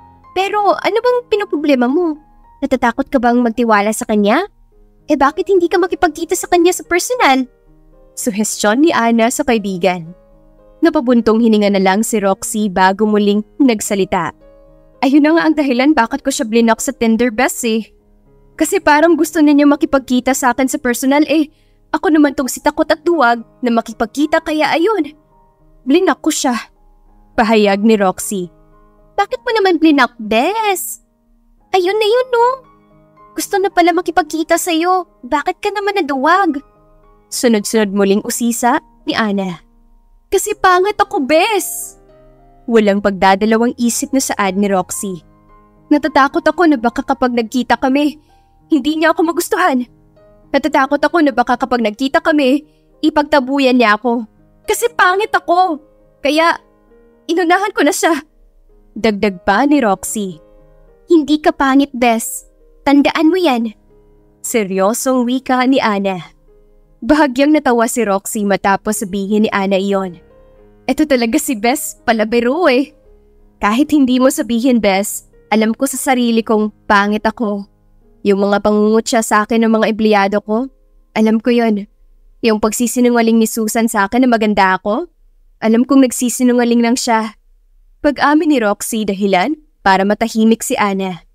Pero ano bang pinoproblema mo? Natatakot ka bang magtiwala sa kanya? Eh bakit hindi ka makipagkita sa kanya sa personal?
Suhestyon ni Ana sa kaibigan. Napabuntong hininga na lang si Roxy bago muling nagsalita. Ayun na nga ang dahilan bakit ko siya blinok sa Tinder, Bes eh. Kasi parang gusto niya makipagkita sa akin sa personal eh. Ako naman tong si takot at duwag na makipagkita kaya ayun. Blinok ko siya. Pahayag ni Roxy.
Bakit mo naman blinok, Bes? Ayun na yun, no? Gusto na pala makipagkita sa'yo. Bakit ka naman naduwag?
Sunod-sunod muling usisa ni Ana.
Kasi pangit ako, Bes.
Walang pagdadalawang isip na saad ni Roxy. Natatakot ako na baka kapag nagkita kami, hindi niya ako magustuhan. Natatakot ako na baka kapag nagkita kami, ipagtabuyan niya ako. Kasi pangit ako. Kaya, inunahan ko na siya. Dagdag pa ni Roxy.
Hindi ka pangit, Bes. Tandaan mo yan.
Seryosong wika ni Ana. Bahagyang natawa si Roxy matapos sabihin ni Ana iyon. Ito talaga si Bes, palabiro eh. Kahit hindi mo sabihin, Bes, alam ko sa sarili kong pangit ako. Yung mga pangungutya sa akin ng mga empleyado ko, alam ko yon. Yung pagsisinungaling ni Susan sa akin na maganda ako, alam kong nagsisinungaling lang siya. Pag-amin ni Roxy dahilan para matahimik si Ana.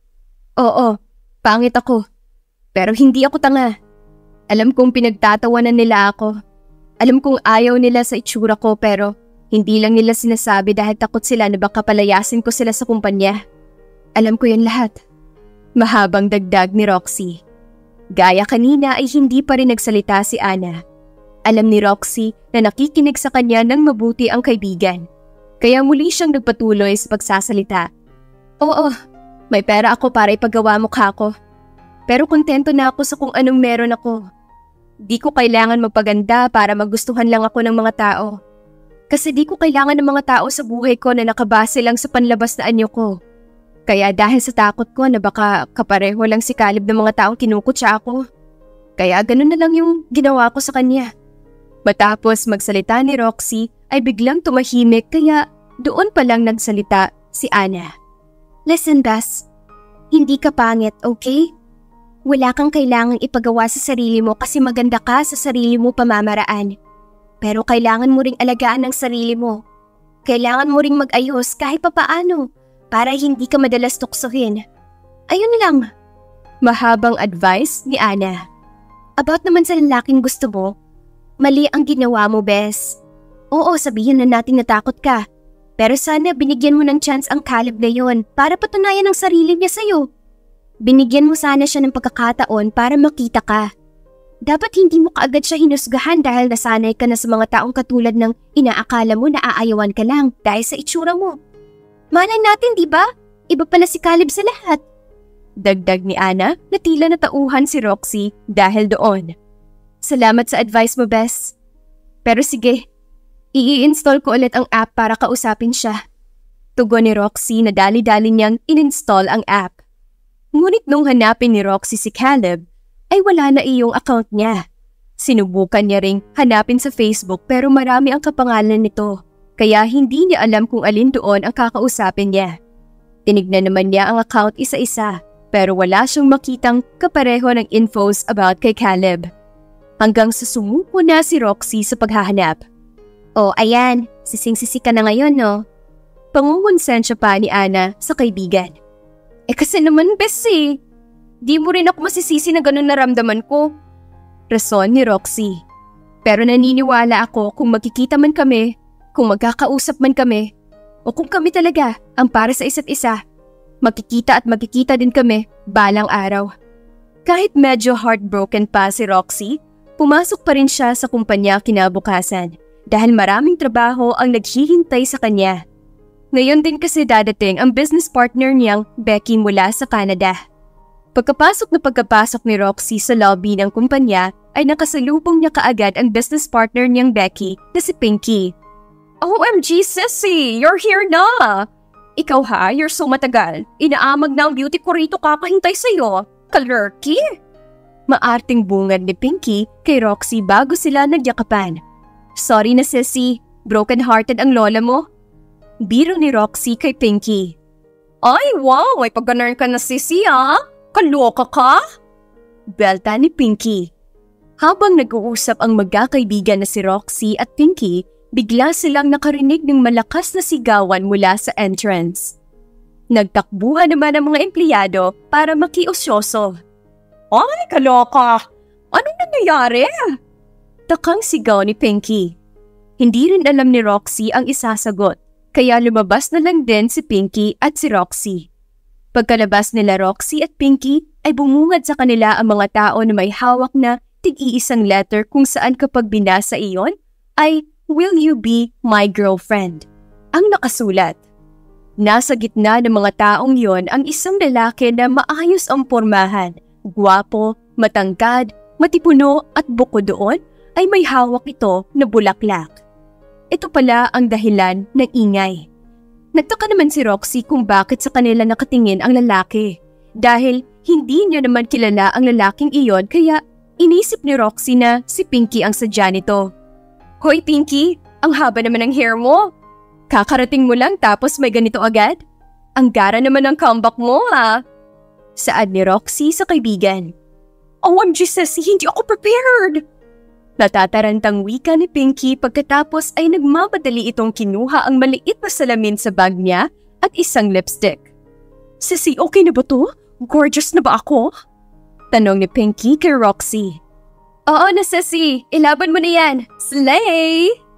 Oo, pangit ako. Pero hindi ako tanga. Alam kong pinagtatawanan nila ako. Alam kong ayaw nila sa itsura ko pero Hindi lang nila sinasabi dahil takot sila na baka palayasin ko sila sa kumpanya. Alam ko yan lahat. Mahabang dagdag ni Roxy. Gaya kanina ay hindi pa rin nagsalita si Ana. Alam ni Roxy na nakikinig sa kanya ng mabuti ang kaibigan. Kaya muli siyang nagpatuloy sa pagsasalita. Oo, may pera ako para ipagawa mukha ko. Pero kontento na ako sa kung anong meron ako. Di ko kailangan magpaganda para magustuhan lang ako ng mga tao. Kasi di ko kailangan ng mga tao sa buhay ko na nakabase lang sa panlabas na anyo ko. Kaya dahil sa takot ko na baka kapareho lang si Caleb ng mga taong kinukutsa ako. Kaya ganun na lang yung ginawa ko sa kanya. Matapos magsalita ni Roxy ay biglang tumahimik kaya doon pa lang nagsalita si Ana.
Listen, Bess. Hindi ka pangit, okay? Wala kang kailangang ipagawa sa sarili mo kasi maganda ka sa sarili mo pamamaraan. Pero kailangan mo ring alagaan ang sarili mo. Kailangan mo ring mag-ayos kahit papaano para hindi ka madalas tuksohin. Ayun lang.
Mahabang advice ni Ana.
About naman sa lalaking gusto mo, mali ang ginawa mo, Bess. Oo, sabihin na natin natakot ka. Pero sana binigyan mo ng chance ang Caleb na yon para patunayan ang sarili niya sa'yo. Binigyan mo sana siya ng pagkakataon para makita ka. Dapat hindi mo kaagad siya hinusgahan dahil nasanay ka na sa mga taong katulad ng inaakala mo na aayawan ka lang dahil sa itsura mo. Malay natin, di ba? Iba pala si Caleb sa lahat.
Dagdag ni Ana na tila natauhan si Roxy dahil doon. Salamat sa advice mo, Bess. Pero sige, i-install ko ulit ang app para kausapin siya. Tugon ni Roxy na dali-dali niyang in-install ang app. Ngunit nung hanapin ni Roxy si Caleb, ay wala na iyong account niya. Sinubukan niya ring hanapin sa Facebook pero marami ang kapangalan nito, kaya hindi niya alam kung alin doon ang kakausapin niya. Tinignan naman niya ang account isa-isa pero wala siyang makitang kapareho ng infos about kay Caleb. Hanggang sa sumuko na si Roxy sa paghahanap.
Oh, ayan, sising-sisi ka na ngayon, no?
Pangungonsensya pa ni Ana sa kaibigan. Kasi naman, Bessie, di mo rin ako masisisi na ganun naramdaman ko. Rason ni Roxy. Pero naniniwala ako kung magkikita man kami, kung magkakausap man kami, o kung kami talaga ang para sa isa't isa, magkikita at magkikita din kami balang araw. Kahit medyo heartbroken pa si Roxy, pumasok pa rin siya sa kumpanya kinabukasan dahil maraming trabaho ang naghihintay sa kanya. Ngayon din kasi dadating ang business partner niyang Becky mula sa Canada. Pagkapasok ni Roxy sa lobby ng kumpanya ay nakasalubong niya kaagad ang business partner niyang Becky na si Pinky. OMG, Sissy! You're here na! Ikaw ha, you're so matagal. Inaamag na ang beauty ko rito kakahintay sa'yo. Kalurky? Maarting bungad ni Pinky kay Roxy bago sila nagyakapan. Sorry na, Sissy. Broken-hearted ang lola mo. Biro ni Roxy kay Pinky. Ay, wow! May pag-ganar ka na, Sissy, ha? Kaloka ka? Belta ni Pinky. Habang nag-uusap ang magkakaibigan na si Roxy at Pinky, bigla silang nakarinig ng malakas na sigawan mula sa entrance. Nagtakbuhan naman ang mga empleyado para makiusyoso. Ay, kaloka! Anong nangyayari? Takang sigaw ni Pinky. Hindi rin alam ni Roxy ang isasagot, kaya lumabas na lang din si Pinky at si Roxy. Pagkalabas nila Roxy at Pinky ay bumungad sa kanila ang mga tao na may hawak na tig-iisang letter kung saan kapag binasa iyon ay "Will you be my girlfriend?" ang nakasulat. Nasa gitna ng mga taong yon ang isang lalaki na maayos ang pormahan, gwapo, matangkad, matipuno at bukod doon ay may hawak ito na bulaklak. Ito pala ang dahilan ng ingay. Nagtaka naman si Roxy kung bakit sa kanila nakatingin ang lalaki. Dahil hindi niya naman kilala ang lalaking iyon kaya inisip ni Roxy na si Pinky ang sadya nito. Hoy Pinky, ang haba naman ng hair mo. Kakarating mo lang tapos may ganito agad? Ang gara naman ng comeback mo ha? Saad ni Roxy sa kaibigan. OMG Sissy, hindi ako prepared! Natatarantang wika ni Pinky pagkatapos ay nagmamadali itong kinuha ang maliit na salamin sa bag niya at isang lipstick. Sissy, okay na ba to? Gorgeous na ba ako? Tanong ni Pinky kay Roxy. Oo na Sissy, ilaban mo na yan. Slay!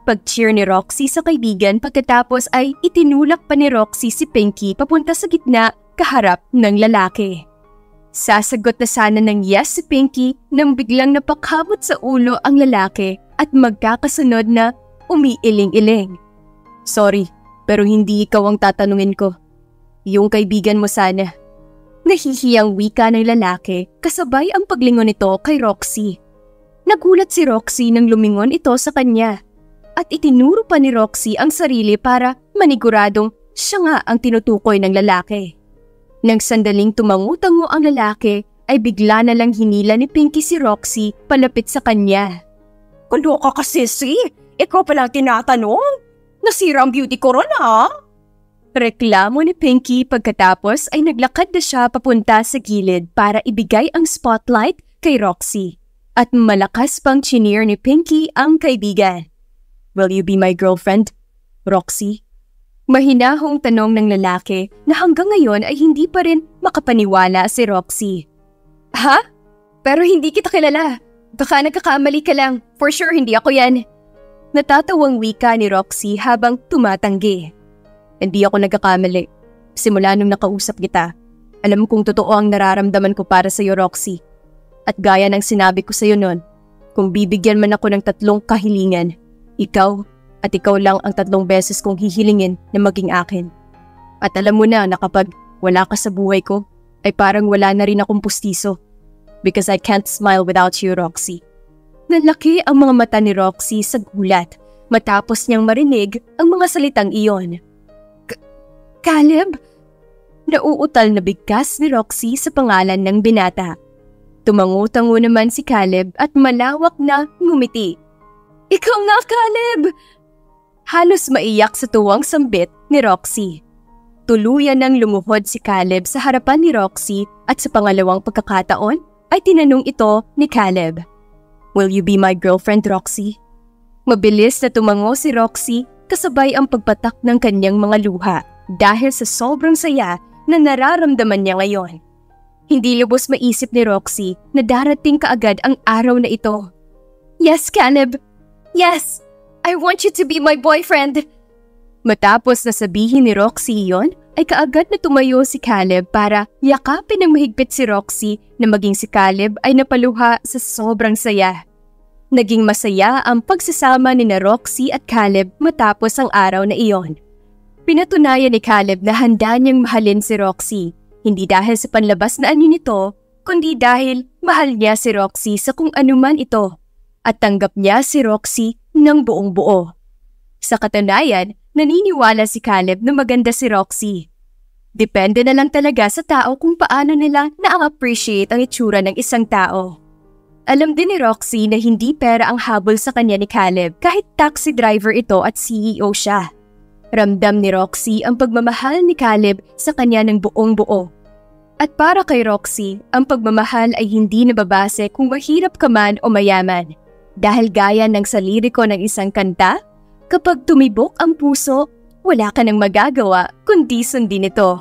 Pag-cheer ni Roxy sa kaibigan pagkatapos ay itinulak pa ni Roxy si Pinky papunta sa gitna kaharap ng lalaki. Sasagot na sana ng yes si Pinky nang biglang napakamot sa ulo ang lalaki at magkakasunod na umiiling-iling. Sorry, pero hindi ikaw ang tatanungin ko. Yung kaibigan mo sana. Nahihiyang wika ng lalaki kasabay ang paglingon nito kay Roxy. Nagulat si Roxy nang lumingon ito sa kanya at itinuro pa ni Roxy ang sarili para maniguradong siya nga ang tinutukoy ng lalaki. Nang sandaling tumangu-tango ang lalaki ay bigla na lang hinila ni Pinky si Roxy palapit sa kanya.
Kulo ka kasi ikaw palang tinatanong? Nasira ang beauty ko ron ha?
Reklamo ni Pinky pagkatapos ay naglakad na siya papunta sa gilid para ibigay ang spotlight kay Roxy. At malakas pang chineer ni Pinky ang kaibigan. Will you be my girlfriend, Roxy? Mahinahong tanong ng lalaki na hanggang ngayon ay hindi pa rin makapaniwala si Roxy. Ha? Pero hindi kita kilala. Baka nagkakamali ka lang. For sure hindi ako yan. Natatawang wika ni Roxy habang tumatanggi. Hindi ako nagkakamali. Simula nung nakausap kita, alam kong totoo ang nararamdaman ko para sa iyo, Roxy. At gaya ng sinabi ko sa iyo noon, kung bibigyan man ako ng 3 kahilingan, ikaw at ikaw lang ang 3 beses kong hihilingin na maging akin. At alam mo na kapag wala ka sa buhay ko, ay parang wala na rin akong pustiso. Because I can't smile without you, Roxy. Nalaki ang mga mata ni Roxy sa gulat matapos niyang marinig ang mga salitang iyon. Caleb? Nauutal na bigkas ni Roxy sa pangalan ng binata. Tumangu-tango naman si Caleb at malawak na ngumiti. Ikaw nga, Caleb! Halos maiyak sa tuwang sambit ni Roxy. Tuluyan nang lumuhod si Caleb sa harapan ni Roxy at sa pangalawang pagkakataon ay tinanong ito ni Caleb. Will you be my girlfriend, Roxy? Mabilis na tumango si Roxy kasabay ang pagpatak ng kanyang mga luha dahil sa sobrang saya na nararamdaman niya ngayon. Hindi lubos maisip ni Roxy na darating kaagad ang araw na ito. Yes, Caleb! Yes! I want you to be my boyfriend! Matapos na sabihin ni Roxy iyon, ay kaagad na tumayo si Caleb para yakapin ng mahigpit si Roxy na maging si Caleb ay napaluha sa sobrang saya. Naging masaya ang pagsasama ni na Roxy at Caleb matapos ang araw na iyon. Pinatunayan ni Caleb na handa niyang mahalin si Roxy, hindi dahil sa panlabas na anyo nito, kundi dahil mahal niya si Roxy sa kung anuman ito at tanggap niya si Roxy ng buong buo. Sa katunayan, naniniwala si Caleb na maganda si Roxy. Depende na lang talaga sa tao kung paano nila na-appreciate ang itsura ng isang tao. Alam din ni Roxy na hindi pera ang habol sa kanya ni Caleb kahit taxi driver ito at CEO siya. Ramdam ni Roxy ang pagmamahal ni Caleb sa kanya ng buong buo. At para kay Roxy, ang pagmamahal ay hindi nababase kung mahirap ka man o mayaman. Dahil gaya ng sa liriko ng isang kanta, kapag tumibok ang puso, wala ka nang magagawa kundi sundin ito.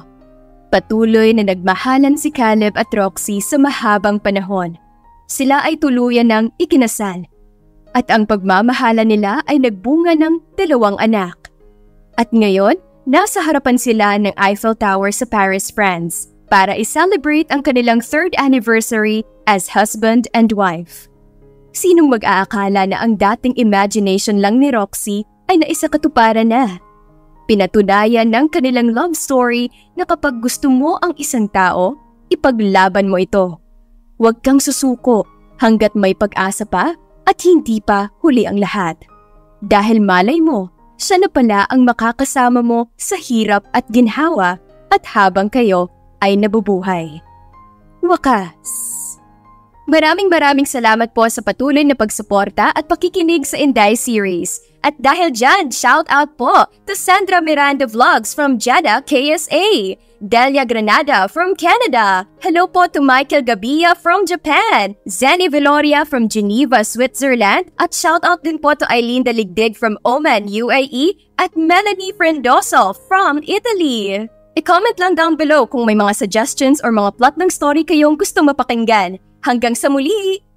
Patuloy na nagmahalan si Caleb at Roxy sa mahabang panahon. Sila ay tuluyan ng ikinasal. At ang pagmamahala nila ay nagbunga ng 2 anak. At ngayon, nasa harapan sila ng Eiffel Tower sa Paris, France para i-celebrate ang kanilang 3rd anniversary as husband and wife. Sinong mag-aakala na ang dating imagination lang ni Roxy ay naisakatuparan na? Pinatunayan ng kanilang love story na kapag gusto mo ang isang tao, ipaglaban mo ito. Huwag kang susuko hanggat may pag-asa pa at hindi pa huli ang lahat. Dahil malay mo, siya na pala ang makakasama mo sa hirap at ginhawa at habang kayo ay nabubuhay. Wakas! Maraming salamat po sa patuloy na pagsuporta at pakikinig sa Inday series. At dahil dyan, shout out po to Sandra Miranda Vlogs from Jeddah, KSA, Delia Granada from Canada, hello po to Michael Gabia from Japan, Zenny Veloria from Geneva, Switzerland, at shout out din po to Eileen Daligdig from Oman, UAE, at Melanie Frendoso from Italy. I-comment lang down below kung may mga suggestions or mga plot ng story kayong gusto mapakinggan. Hanggang sa muli!